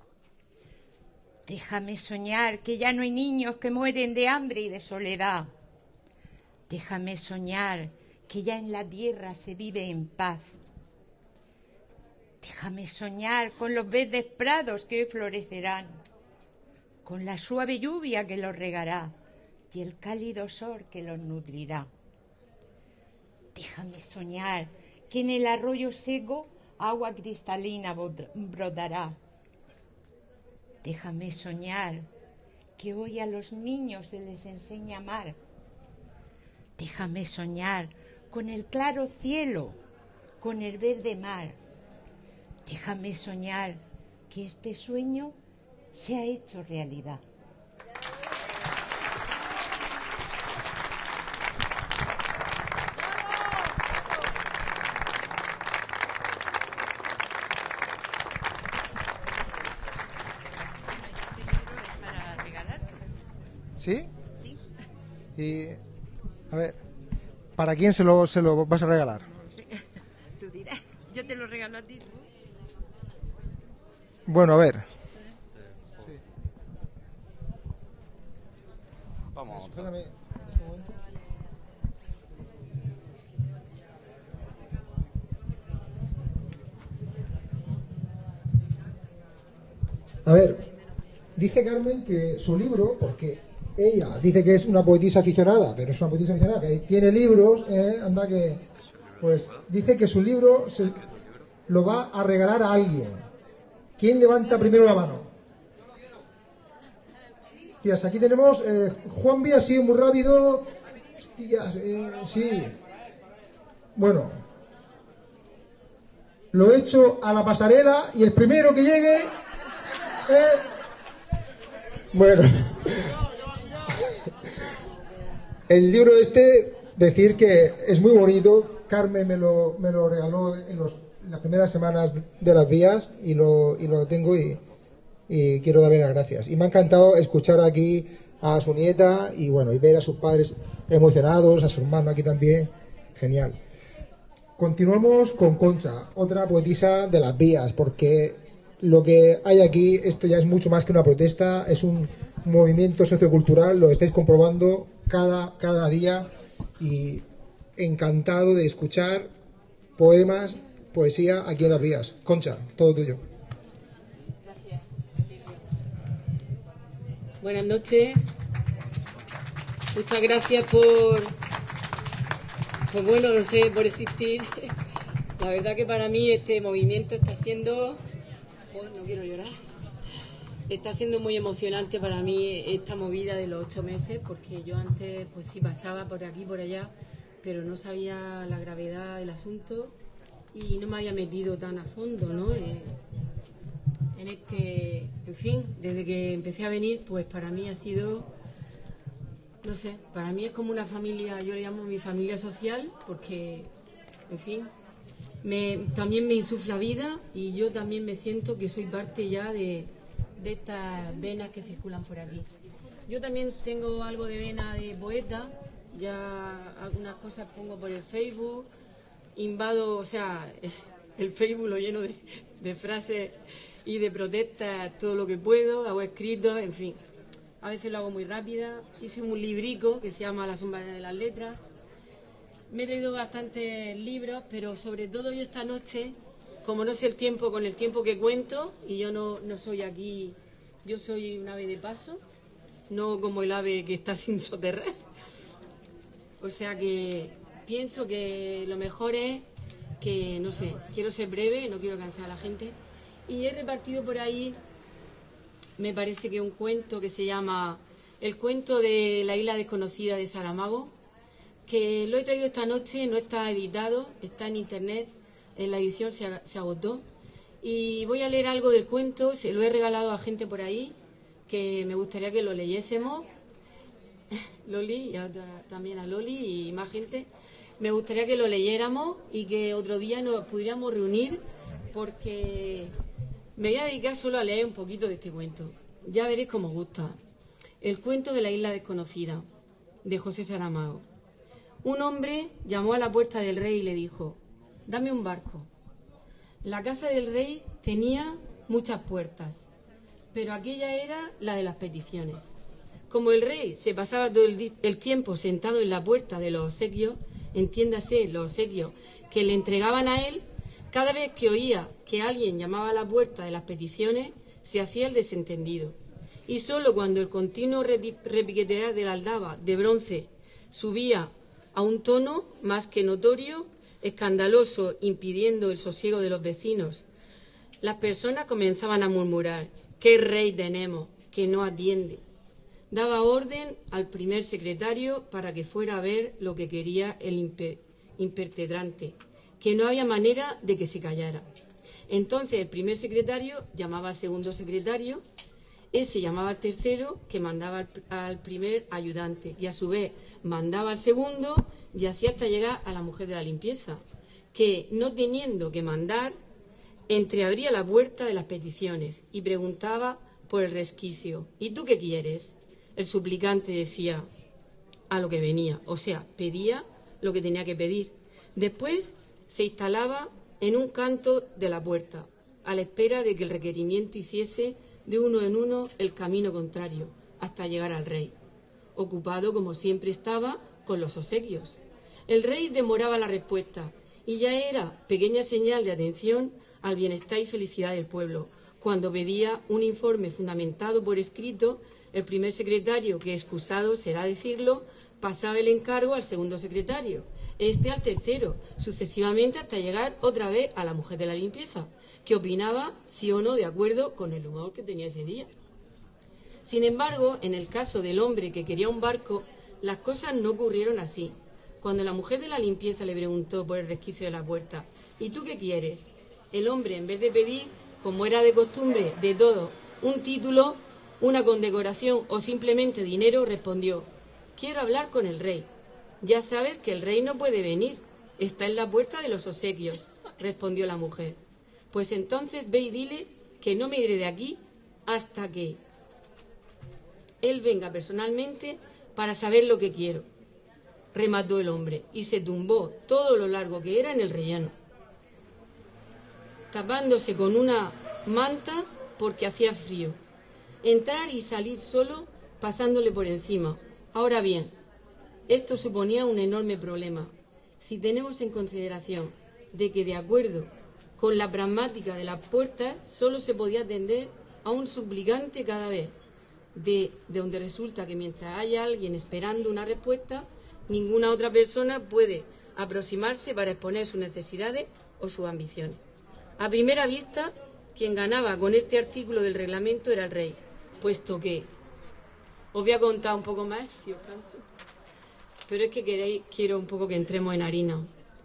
Déjame soñar que ya no hay niños que mueren de hambre y de soledad. Déjame soñar que ya en la tierra se vive en paz. Déjame soñar con los verdes prados que hoy florecerán, con la suave lluvia que los regará y el cálido sol que los nutrirá. Déjame soñar que en el arroyo seco agua cristalina brotará. Déjame soñar que hoy a los niños se les enseña a amar. Déjame soñar con el claro cielo, con el verde mar. Déjame soñar que este sueño se ha hecho realidad. ¿Sí? Sí. Y, a ver, ¿para quién se lo, se lo vas a regalar? Sí. Tú dirás, yo te lo regalo a ti. ¿Tú? Bueno, a ver. Sí. Vamos. Espérame. A ver, dice Carmen que su libro, porque ella dice que es una poetisa aficionada, pero es una poetisa aficionada, que tiene libros, eh, anda que... Pues dice que su libro se lo va a regalar a alguien. ¿Quién levanta primero la mano? Hostias, aquí tenemos... Eh, Juanvi ha sido muy rápido. Hostias, eh, sí. Bueno. Lo he hecho a la pasarela y el primero que llegue... Eh, bueno... El libro este, decir que es muy bonito. Carmen me lo, me lo regaló en, los, en las primeras semanas de las vías y lo, y lo tengo y, y quiero darle las gracias. Y me ha encantado escuchar aquí a su nieta y bueno, y ver a sus padres emocionados, a su hermano aquí también. Genial. Continuamos con Concha, otra poetisa de las vías, porque lo que hay aquí, esto ya es mucho más que una protesta, es un movimiento sociocultural, lo estáis comprobando cada, cada día y encantado de escuchar poemas, poesía aquí en las vías. Concha, todo tuyo. Gracias. Buenas noches. Muchas gracias por Pues bueno, no sé, por existir. La verdad que para mí este movimiento está siendo... Oh, no quiero llorar. Está siendo muy emocionante para mí esta movida de los ocho meses, porque yo antes pues sí pasaba por aquí, por allá, pero no sabía la gravedad del asunto y no me había metido tan a fondo, ¿no? Eh, en este... En fin, desde que empecé a venir, pues para mí ha sido... No sé, para mí es como una familia, yo le llamo mi familia social, porque, en fin, me, también me insufla vida y yo también me siento que soy parte ya de, de estas venas que circulan por aquí. Yo también tengo algo de vena de poeta, ya algunas cosas pongo por el Facebook, invado, o sea, el Facebook lo lleno de, de frases y de protestas, todo lo que puedo, hago escritos, en fin. A veces lo hago muy rápida. Hice un librico que se llama La sombra de las letras. Me he traído bastantes libros, pero sobre todo yo esta noche, como no sé el tiempo, con el tiempo que cuento, y yo no, no soy aquí, yo soy un ave de paso, no como el ave que está sin soterrar. O sea que pienso que lo mejor es que, no sé, quiero ser breve, no quiero cansar a la gente, y he repartido por ahí... Me parece que un cuento que se llama El cuento de la isla desconocida de Saramago, que lo he traído esta noche, no está editado, está en internet, en la edición se, se agotó. Y voy a leer algo del cuento, se lo he regalado a gente por ahí, que me gustaría que lo leyésemos. Loli, y a otra, también a Loli y más gente. Me gustaría que lo leyéramos y que otro día nos pudiéramos reunir, porque... Me voy a dedicar solo a leer un poquito de este cuento. Ya veréis cómo gusta. El cuento de la isla desconocida, de José Saramago. Un hombre llamó a la puerta del rey y le dijo: dame un barco. La casa del rey tenía muchas puertas, pero aquella era la de las peticiones. Como el rey se pasaba todo el, el tiempo sentado en la puerta de los obsequios, entiéndase, los obsequios que le entregaban a él, cada vez que oía que alguien llamaba a la puerta de las peticiones, se hacía el desentendido. Y sólo cuando el continuo repiquetear de la aldaba de bronce subía a un tono más que notorio, escandaloso, impidiendo el sosiego de los vecinos, las personas comenzaban a murmurar: «¿Qué rey tenemos que no atiende?». Daba orden al primer secretario para que fuera a ver lo que quería el imper impertetrante, que no había manera de que se callara. Entonces el primer secretario llamaba al segundo secretario, ese llamaba al tercero, que mandaba al, al primer ayudante, y a su vez mandaba al segundo, y así hasta llegar a la mujer de la limpieza, que, no teniendo que mandar, entreabría la puerta de las peticiones y preguntaba por el resquicio: ¿y tú qué quieres? El suplicante decía a lo que venía, o sea, pedía lo que tenía que pedir. Después se instalaba en un canto de la puerta, a la espera de que el requerimiento hiciese de uno en uno el camino contrario, hasta llegar al rey, ocupado como siempre estaba con los obsequios. El rey demoraba la respuesta, y ya era pequeña señal de atención al bienestar y felicidad del pueblo, cuando pedía un informe fundamentado por escrito. El primer secretario, que excusado será decirlo, pasaba el encargo al segundo secretario, este al tercero, sucesivamente hasta llegar otra vez a la mujer de la limpieza, que opinaba sí o no de acuerdo con el humor que tenía ese día. Sin embargo, en el caso del hombre que quería un barco, las cosas no ocurrieron así. Cuando la mujer de la limpieza le preguntó por el resquicio de la puerta: ¿y tú qué quieres?, el hombre, en vez de pedir, como era de costumbre de todo, un título, una condecoración o simplemente dinero, respondió: quiero hablar con el rey. Ya sabes que el rey no puede venir, está en la puerta de los obsequios, respondió la mujer. Pues entonces ve y dile que no me iré de aquí hasta que él venga personalmente para saber lo que quiero, remató el hombre, y se tumbó todo lo largo que era en el rellano, tapándose con una manta porque hacía frío. Entrar y salir solo, pasándole por encima. Ahora bien, esto suponía un enorme problema, si tenemos en consideración de que, de acuerdo con la pragmática de las puertas, solo se podía atender a un suplicante cada vez, de, de donde resulta que mientras haya alguien esperando una respuesta, ninguna otra persona puede aproximarse para exponer sus necesidades o sus ambiciones. A primera vista, quien ganaba con este artículo del reglamento era el rey, puesto que, os voy a contar un poco más, si os canso, pero es que queréis, quiero un poco que entremos en harina.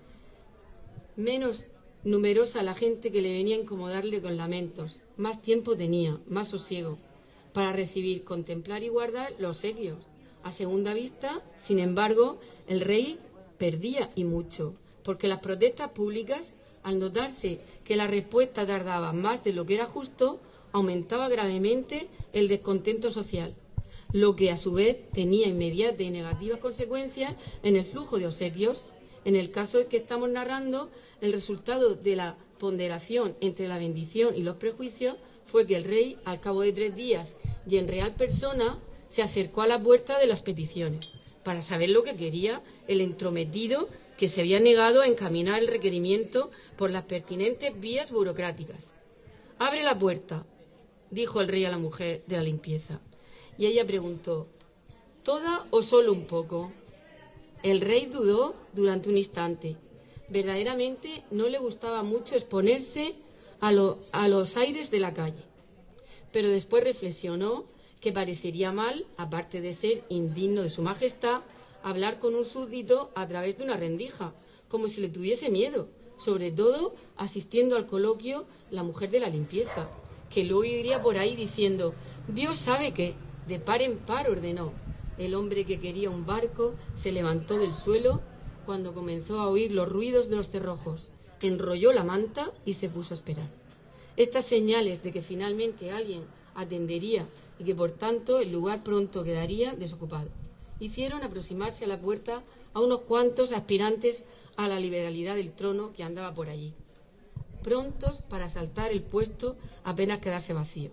Menos numerosa la gente que le venía a incomodarle con lamentos, más tiempo tenía, más sosiego, para recibir, contemplar y guardar los obsequios. A segunda vista, sin embargo, el rey perdía y mucho, porque las protestas públicas, al notarse que la respuesta tardaba más de lo que era justo, aumentaba gravemente el descontento social, lo que a su vez tenía inmediatas y negativas consecuencias en el flujo de obsequios. En el caso que estamos narrando, el resultado de la ponderación entre la bendición y los prejuicios fue que el rey, al cabo de tres días y en real persona, se acercó a la puerta de las peticiones para saber lo que quería el entrometido que se había negado a encaminar el requerimiento por las pertinentes vías burocráticas. «Abre la puerta», dijo el rey a la mujer de la limpieza, y ella preguntó, «¿Toda o solo un poco?». El rey dudó durante un instante. Verdaderamente no le gustaba mucho exponerse a, lo, a los aires de la calle, pero después reflexionó que parecería mal, aparte de ser indigno de su majestad, hablar con un súbdito a través de una rendija, como si le tuviese miedo, sobre todo asistiendo al coloquio la mujer de la limpieza, que luego iría por ahí diciendo, Dios sabe que, de par en par ordenó. El hombre que quería un barco se levantó del suelo cuando comenzó a oír los ruidos de los cerrojos, enrolló la manta y se puso a esperar. Estas señales de que finalmente alguien atendería y que por tanto el lugar pronto quedaría desocupado, hicieron aproximarse a la puerta a unos cuantos aspirantes a la liberalidad del trono que andaba por allí, prontos para asaltar el puesto apenas quedarse vacío.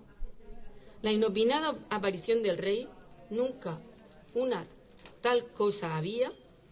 La inopinada aparición del rey, nunca una tal cosa había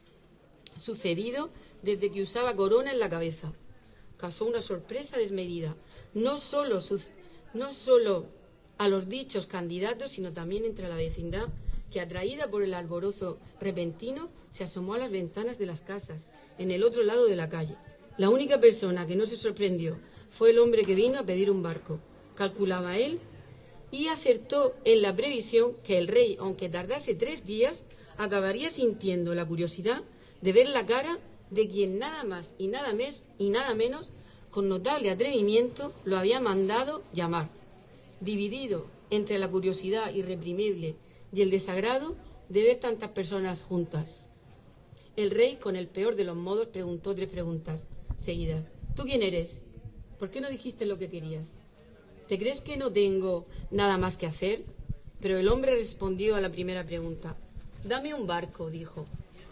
sucedido desde que usaba corona en la cabeza. Causó una sorpresa desmedida, no solo, no solo a los dichos candidatos, sino también entre la vecindad, que atraída por el alborozo repentino se asomó a las ventanas de las casas, en el otro lado de la calle. La única persona que no se sorprendió fue el hombre que vino a pedir un barco. Calculaba él y acertó en la previsión que el rey, aunque tardase tres días, acabaría sintiendo la curiosidad de ver la cara de quien nada más y nada, mes, y nada menos, con notable atrevimiento, lo había mandado llamar. Dividido entre la curiosidad irreprimible y el desagrado de ver tantas personas juntas, el rey, con el peor de los modos, preguntó tres preguntas seguidas. ¿Tú quién eres? ¿Por qué no dijiste lo que querías? ¿Te crees que no tengo nada más que hacer? Pero el hombre respondió a la primera pregunta. Dame un barco, dijo.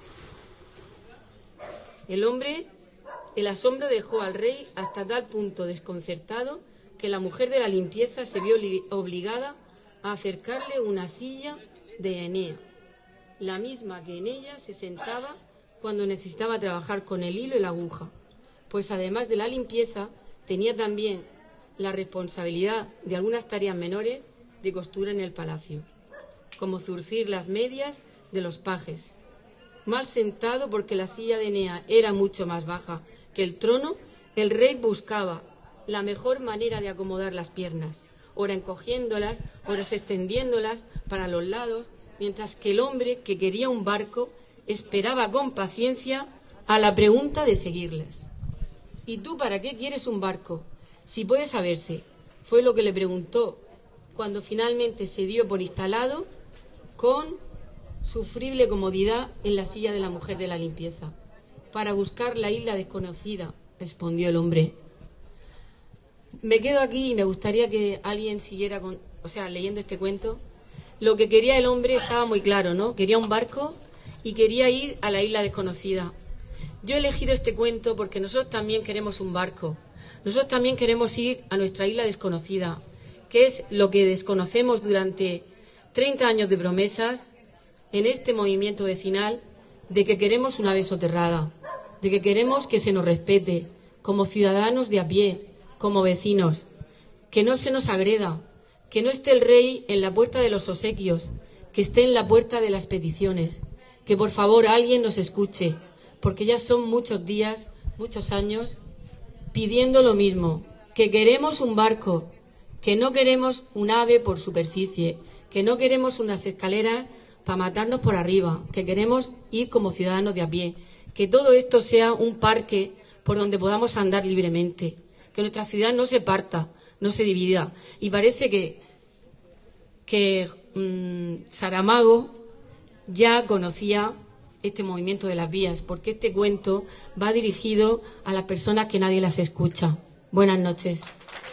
El hombre, el asombro dejó al rey hasta tal punto desconcertado que la mujer de la limpieza se vio obligada a acercarle una silla de Enea, la misma que en ella se sentaba cuando necesitaba trabajar con el hilo y la aguja, pues además de la limpieza tenía también la responsabilidad de algunas tareas menores de costura en el palacio, como zurcir las medias de los pajes. Mal sentado porque la silla de Enea era mucho más baja que el trono, el rey buscaba la mejor manera de acomodar las piernas, ora encogiéndolas, ora extendiéndolas para los lados, mientras que el hombre que quería un barco esperaba con paciencia a la pregunta de seguirlas. ¿Y tú para qué quieres un barco? Si puede saberse, fue lo que le preguntó cuando finalmente se dio por instalado con sufrible comodidad en la silla de la mujer de la limpieza. Para buscar la isla desconocida, respondió el hombre. Me quedo aquí y me gustaría que alguien siguiera con, o sea, leyendo este cuento. Lo que quería el hombre estaba muy claro, ¿no? Quería un barco y quería ir a la isla desconocida. Yo he elegido este cuento porque nosotros también queremos un barco. Nosotros también queremos ir a nuestra isla desconocida, que es lo que desconocemos durante treinta años de promesas en este movimiento vecinal, de que queremos una vez soterrada, de que queremos que se nos respete como ciudadanos de a pie, como vecinos, que no se nos agreda, que no esté el rey en la puerta de los obsequios, que esté en la puerta de las peticiones, que por favor alguien nos escuche, porque ya son muchos días, muchos años, pidiendo lo mismo, que queremos un barco, que no queremos un ave por superficie, que no queremos unas escaleras para matarnos por arriba, que queremos ir como ciudadanos de a pie, que todo esto sea un parque por donde podamos andar libremente, que nuestra ciudad no se parta, no se divida. Y parece que, que mmm, Saramago ya conocía este movimiento de las vías, porque este cuento va dirigido a las personas que nadie las escucha. Buenas noches.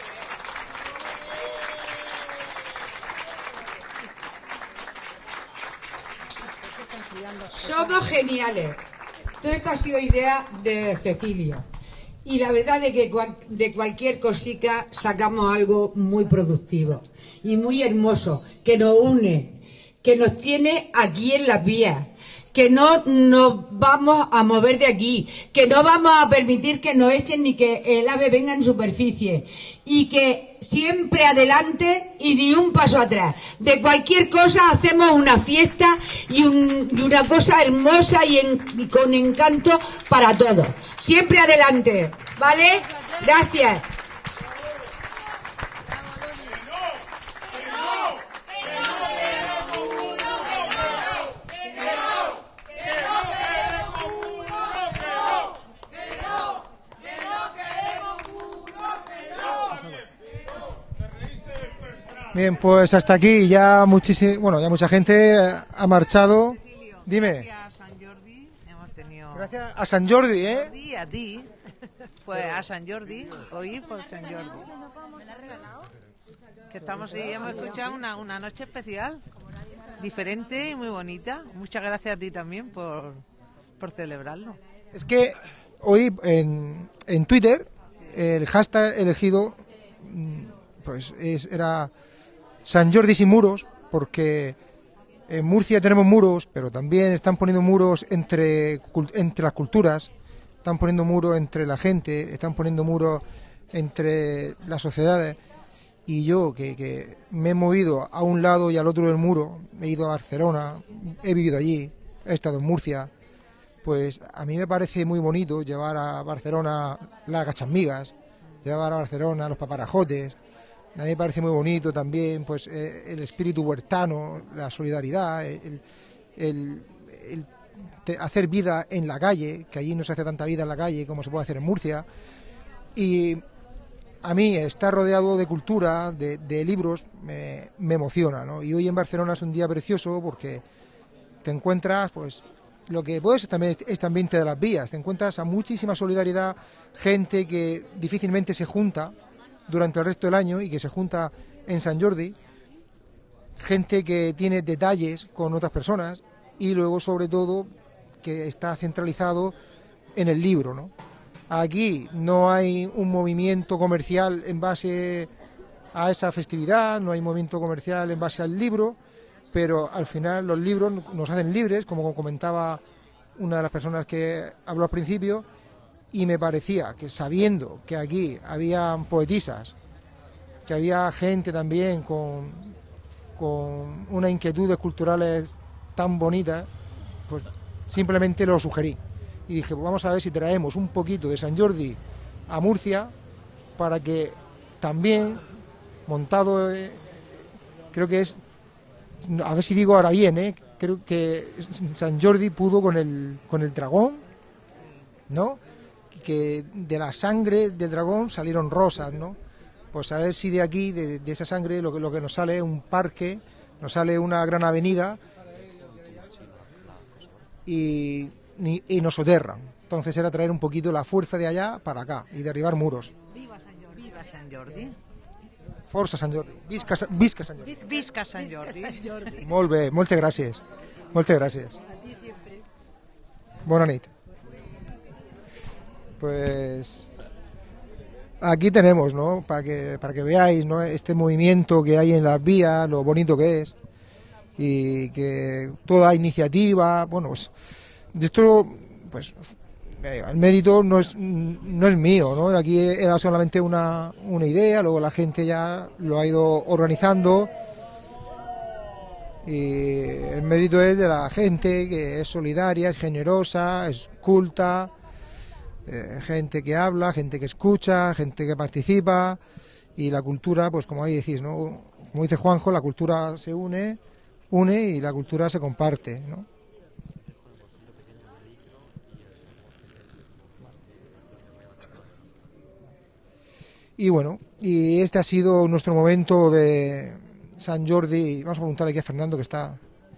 Somos geniales. Todo esto ha sido idea de Cecilio. Y la verdad es que de cualquier cosita sacamos algo muy productivo y muy hermoso, que nos une, que nos tiene aquí en las vías, que no nos vamos a mover de aquí, que no vamos a permitir que nos echen ni que el ave venga en superficie, y que siempre adelante y ni un paso atrás. De cualquier cosa hacemos una fiesta y, un, y una cosa hermosa y, en, y con encanto para todos. Siempre adelante, ¿vale? Gracias. Bien, pues hasta aquí ya muchísimo, bueno, ya mucha gente ha marchado. Dime. Gracias a San Jordi hemos tenido. Gracias a San Jordi, ¿eh? Y a ti. Pues a San Jordi, hoy por San Jordi. Que estamos y hemos escuchado una, una noche especial, diferente y muy bonita. Muchas gracias a ti también por, por celebrarlo. Es que hoy en, en Twitter el hashtag elegido pues es, era San Jordi sin muros, porque en Murcia tenemos muros, pero también están poniendo muros entre, entre las culturas, están poniendo muros entre la gente, están poniendo muros entre las sociedades. Y yo, que, que me he movido a un lado y al otro del muro, he ido a Barcelona, he vivido allí, he estado en Murcia, pues a mí me parece muy bonito llevar a Barcelona las gachamigas, llevar a Barcelona los paparajotes. A mí me parece muy bonito también pues eh, el espíritu huertano, la solidaridad, el, el, el te, hacer vida en la calle, que allí no se hace tanta vida en la calle como se puede hacer en Murcia. Y a mí estar rodeado de cultura, de, de libros, me, me emociona, ¿no? Y hoy en Barcelona es un día precioso porque te encuentras, pues, lo que puedes también este ambiente de las vías, te encuentras a muchísima solidaridad, gente que difícilmente se junta durante el resto del año y que se junta en San Jordi, gente que tiene detalles con otras personas y luego sobre todo que está centralizado en el libro, ¿no? Aquí no hay un movimiento comercial en base a esa festividad, no hay movimiento comercial en base al libro, pero al final los libros nos hacen libres, como comentaba una de las personas que habló al principio, y me parecía que sabiendo que aquí había poetisas, que había gente también con, con unas inquietudes culturales tan bonitas, pues simplemente lo sugerí. Y dije, pues vamos a ver si traemos un poquito de San Jordi a Murcia para que también, montado, eh, creo que es, a ver si digo ahora bien, eh, creo que San Jordi pudo con el, con el dragón, ¿no? Que de la sangre del dragón salieron rosas, ¿no? Pues a ver si de aquí, de, de esa sangre, lo que, lo que nos sale es un parque, nos sale una gran avenida y, y, y nos soterran. Entonces era traer un poquito la fuerza de allá para acá y derribar muros. Viva San Jordi. Viva San Jordi. Força Sant Jordi. Visca, visca Sant Jordi. Visca Sant Jordi. Jordi. Molt bé, moltes gràcies. Moltes gràcies. A ti siempre. Bona nit. Pues aquí tenemos, ¿no? Para que para que veáis, ¿no? Este movimiento que hay en las vías, lo bonito que es y que toda iniciativa, bueno, pues esto, pues el mérito no es no es mío, ¿no? Aquí he dado solamente una una idea, luego la gente ya lo ha ido organizando Y el mérito es de la gente que es solidaria, es generosa, es culta, eh, gente que habla, gente que escucha, gente que participa, y la cultura, pues como ahí decís, ¿no? Como dice Juanjo, la cultura se une, une y la cultura se comparte, ¿no? Y bueno, y este ha sido nuestro momento de Sant Jordi. Vamos a preguntarle aquí a Fernando, que está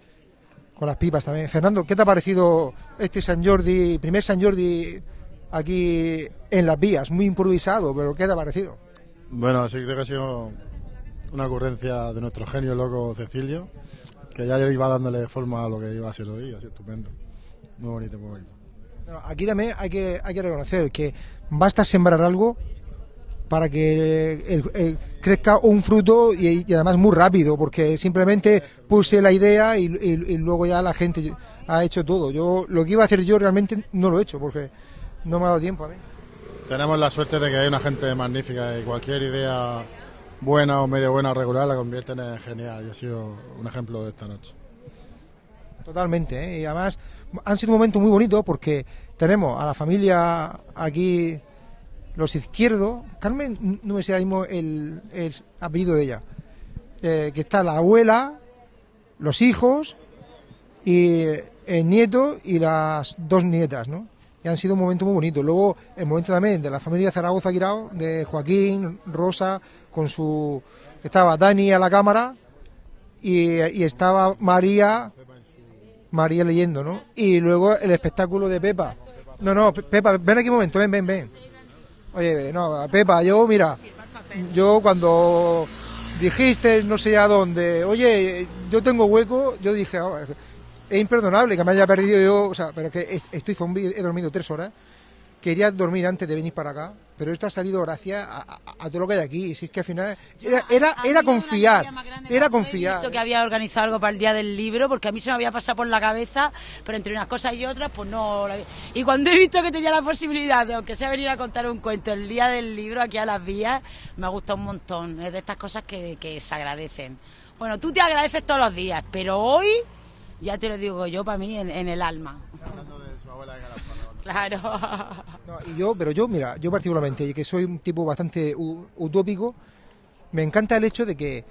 con las pipas también. Fernando, ¿qué te ha parecido este Sant Jordi, primer Sant Jordi aquí en las vías? Muy improvisado, pero ¿qué te ha parecido? Bueno, sí, creo que ha sido una ocurrencia de nuestro genio loco Cecilio, que ya iba dándole forma a lo que iba a ser hoy, así estupendo. Muy bonito, muy bonito. Bueno, aquí también hay que, hay que reconocer que basta sembrar algo para que el, el, crezca un fruto y, y además muy rápido, porque simplemente puse la idea y, y, y luego ya la gente ha hecho todo. Yo lo que iba a hacer yo realmente no lo he hecho porque no me ha dado tiempo a mí. Tenemos la suerte de que hay una gente magnífica y cualquier idea buena o medio buena o regular la convierten en genial, y ha sido un ejemplo de esta noche. Totalmente, ¿eh? Y además han sido un momento muy bonito porque tenemos a la familia aquí, los Izquierdo. Carmen, no me sé ahora mismo el, el apellido de ella, eh, que está la abuela, los hijos y el nieto y las dos nietas, ¿no? Y han sido un momento muy bonito. Luego el momento también de la familia Zaragoza Guirao, de Joaquín, Rosa, con su... estaba Dani a la cámara y, y estaba María María leyendo, ¿no? Y luego el espectáculo de Pepa. No, no, Pepa, ven aquí un momento, ven, ven, ven. Oye, no, Pepa, yo, mira, yo cuando dijiste no sé a dónde, oye, yo tengo hueco, yo dije, oh, es imperdonable que me haya perdido yo, o sea, pero que estoy zombie, he dormido tres horas, quería dormir antes de venir para acá, pero esto ha salido gracias a, a, a todo lo que hay aquí, y si es que al final era, era, era confiar, era confiar. He visto que había organizado algo para el Día del Libro, porque a mí se me había pasado por la cabeza, pero entre unas cosas y otras, pues no... Y cuando he visto que tenía la posibilidad de, aunque sea venir a contar un cuento el Día del Libro aquí a Las Vías, me ha gustado un montón, es de estas cosas que, que se agradecen. Bueno, tú te agradeces todos los días, pero hoy, ya te lo digo yo, para mí, en, en el alma. Hablando de su abuela, claro. No, y yo, pero yo, mira, yo particularmente, que soy un tipo bastante utópico, me encanta el hecho de que,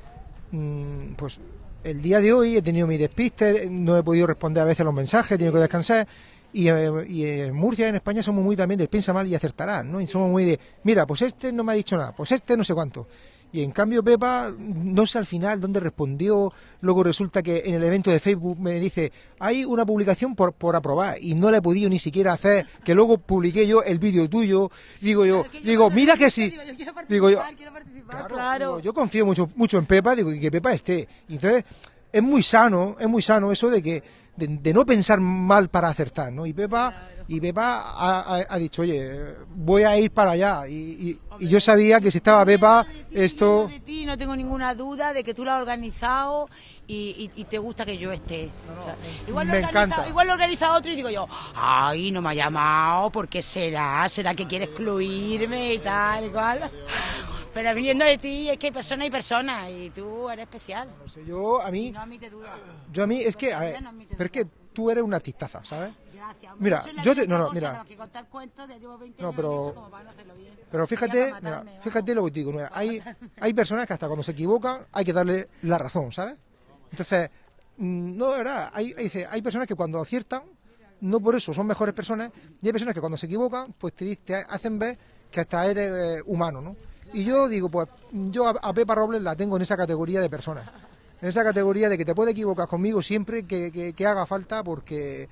mmm, pues, el día de hoy he tenido mi despiste, no he podido responder a veces los mensajes, he tenido que descansar, y, eh, y en Murcia, en España, somos muy también del piensa mal y acertarás, ¿no? Y somos muy de, mira, pues este no me ha dicho nada, pues este no sé cuánto. Y en cambio Pepa, no sé al final dónde respondió, luego resulta que en el evento de Facebook me dice, hay una publicación por, por aprobar, y no la he podido ni siquiera hacer, que luego publiqué yo el vídeo tuyo, digo yo, digo, mira que sí, digo yo, claro, claro. Digo, yo confío mucho mucho en Pepa, digo, y que Pepa esté, y entonces es muy sano, es muy sano eso de que, de, de no pensar mal para acertar, ¿no? Y Pepa... Y Pepa ha, ha, ha dicho, oye, voy a ir para allá. Y, y, y yo sabía que si estaba Pepa, esto... De ti no tengo ninguna duda de que tú lo has organizado y, y, y te gusta que yo esté. No, no, o sea, igual, me lo encanta. Igual lo organiza otro y digo yo, ay, no me ha llamado, ¿por qué será? ¿Será que quiere excluirme y tal y cual? Pero viniendo de ti es que hay personas y personas y tú eres especial. No sé, yo a mí... No admite duda. Yo a mí es que... A ver, no pero es que tú eres una artistaza, ¿sabes? Gracias. Mira, Bueno, yo te... No, no, mira... Que contar cuentos, te llevo veinte no, años pero... en eso, como para no hacerlo bien. Pero fíjate, matarme, mira, fíjate lo que te digo, mira, hay, hay personas que hasta cuando se equivocan hay que darle la razón, ¿sabes? Entonces, no, de verdad, hay, hay, hay personas que cuando aciertan, no por eso son mejores personas, y hay personas que cuando se equivocan, pues te, te hacen ver que hasta eres eh, humano, ¿no? Y yo digo, pues yo a, a Pepa Robles la tengo en esa categoría de personas, en esa categoría de que te puede equivocar conmigo siempre que, que, que haga falta, porque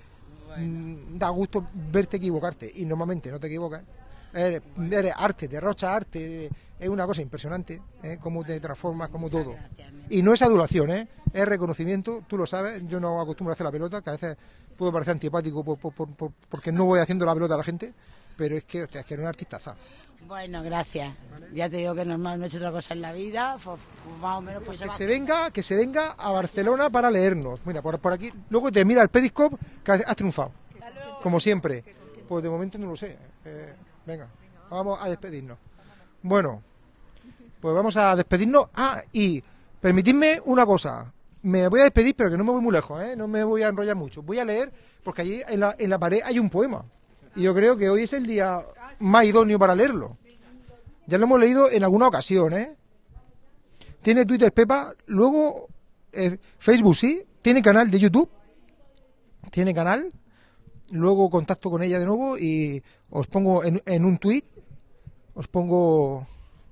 mmm, da gusto verte equivocarte, y normalmente no te equivocas. Eres, eres arte, derrocha arte, es una cosa impresionante, ¿eh? Cómo te transformas, como todo. Y no es adulación, ¿eh? Es reconocimiento, tú lo sabes, yo no acostumbro a hacer la pelota, que a veces puedo parecer antipático por, por, por, por, porque no voy haciendo la pelota a la gente, pero es que, hostia, es que eres una artistaza. Bueno, gracias. Ya te digo que normal no he hecho otra cosa en la vida, pues, pues más o menos pues que se, se venga, que se venga a Barcelona para leernos. Mira, por, por aquí, luego te mira el Periscope, que has, has triunfado, como siempre. Pues de momento no lo sé. Eh, venga, vamos a despedirnos. Bueno, pues vamos a despedirnos. Ah, y permitidme una cosa. me voy a despedir, pero que no me voy muy lejos, ¿eh? No me voy a enrollar mucho. Voy a leer, porque allí en la, en la pared hay un poema. Y yo creo que hoy es el día más idóneo para leerlo. Ya lo hemos leído en alguna ocasión, ¿eh? Tiene Twitter Pepa, luego eh, Facebook sí, tiene canal de YouTube, tiene canal, luego contacto con ella de nuevo y os pongo en, en un tweet, os pongo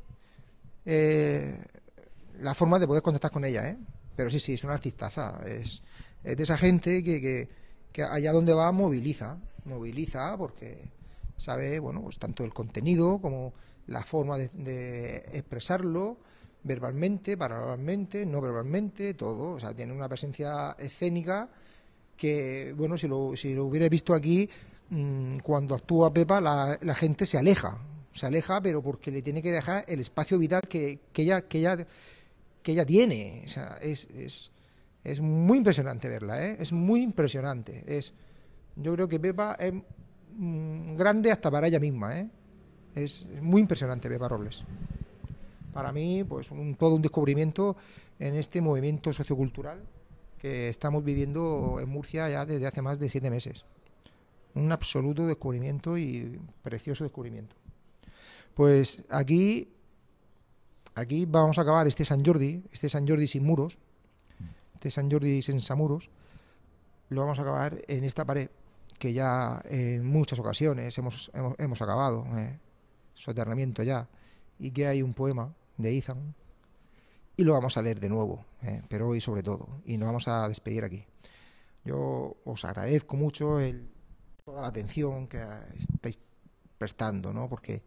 eh, la forma de poder contactar con ella, ¿eh? Pero sí, sí, es una artistaza, es, es de esa gente que, que, que allá donde va moviliza, moviliza porque sabe, bueno, pues tanto el contenido como la forma de, de expresarlo, verbalmente, paraverbalmente, no verbalmente, todo, o sea, tiene una presencia escénica que, bueno, si lo, si lo hubierais visto aquí, mmm, cuando actúa Pepa, la, la gente se aleja, se aleja, pero porque le tiene que dejar el espacio vital que, que ella, que ella, que ella tiene, o sea, es, es, es muy impresionante verla, ¿eh? Es muy impresionante, es, yo creo que Pepa es mmm, grande hasta para ella misma, ¿eh? Es muy impresionante Pepa Robles. Para mí, pues un, todo un descubrimiento en este movimiento sociocultural que estamos viviendo en Murcia ya desde hace más de siete meses. Un absoluto descubrimiento y precioso descubrimiento. Pues aquí, aquí vamos a acabar este Sant Jordi, este Sant Jordi sin muros, este Sant Jordi sin muros, lo vamos a acabar en esta pared que ya en muchas ocasiones hemos, hemos, hemos acabado, eh, soterramiento ya, y que hay un poema de Izan y lo vamos a leer de nuevo, eh, pero hoy sobre todo, y nos vamos a despedir aquí. Yo os agradezco mucho el, toda la atención que estáis prestando, ¿no? Porque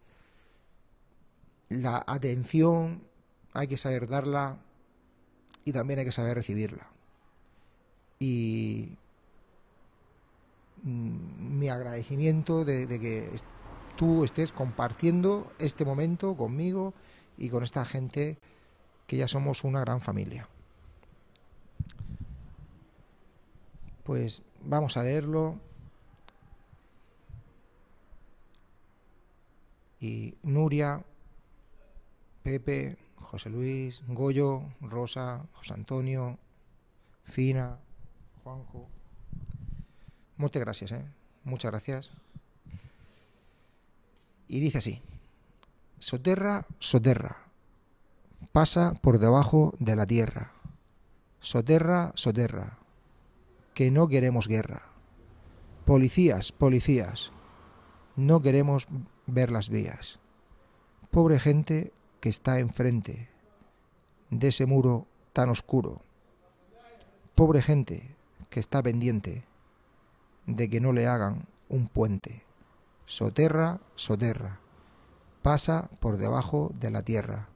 la atención hay que saber darla y también hay que saber recibirla. Y mm, mi agradecimiento de, de que tú estés compartiendo este momento conmigo y con esta gente que ya somos una gran familia. Pues vamos a leerlo. Y Nuria, Pepe, José Luis, Goyo, Rosa, José Antonio, Fina, Juanjo. Muchas gracias, ¿eh? Muchas gracias. Y dice así: soterra, soterra, pasa por debajo de la tierra. Soterra, soterra, que no queremos guerra. Policías, policías, no queremos ver las vías. Pobre gente que está enfrente de ese muro tan oscuro. Pobre gente que está pendiente de que no le hagan un puente. Soterra, soterra, pasa por debajo de la tierra.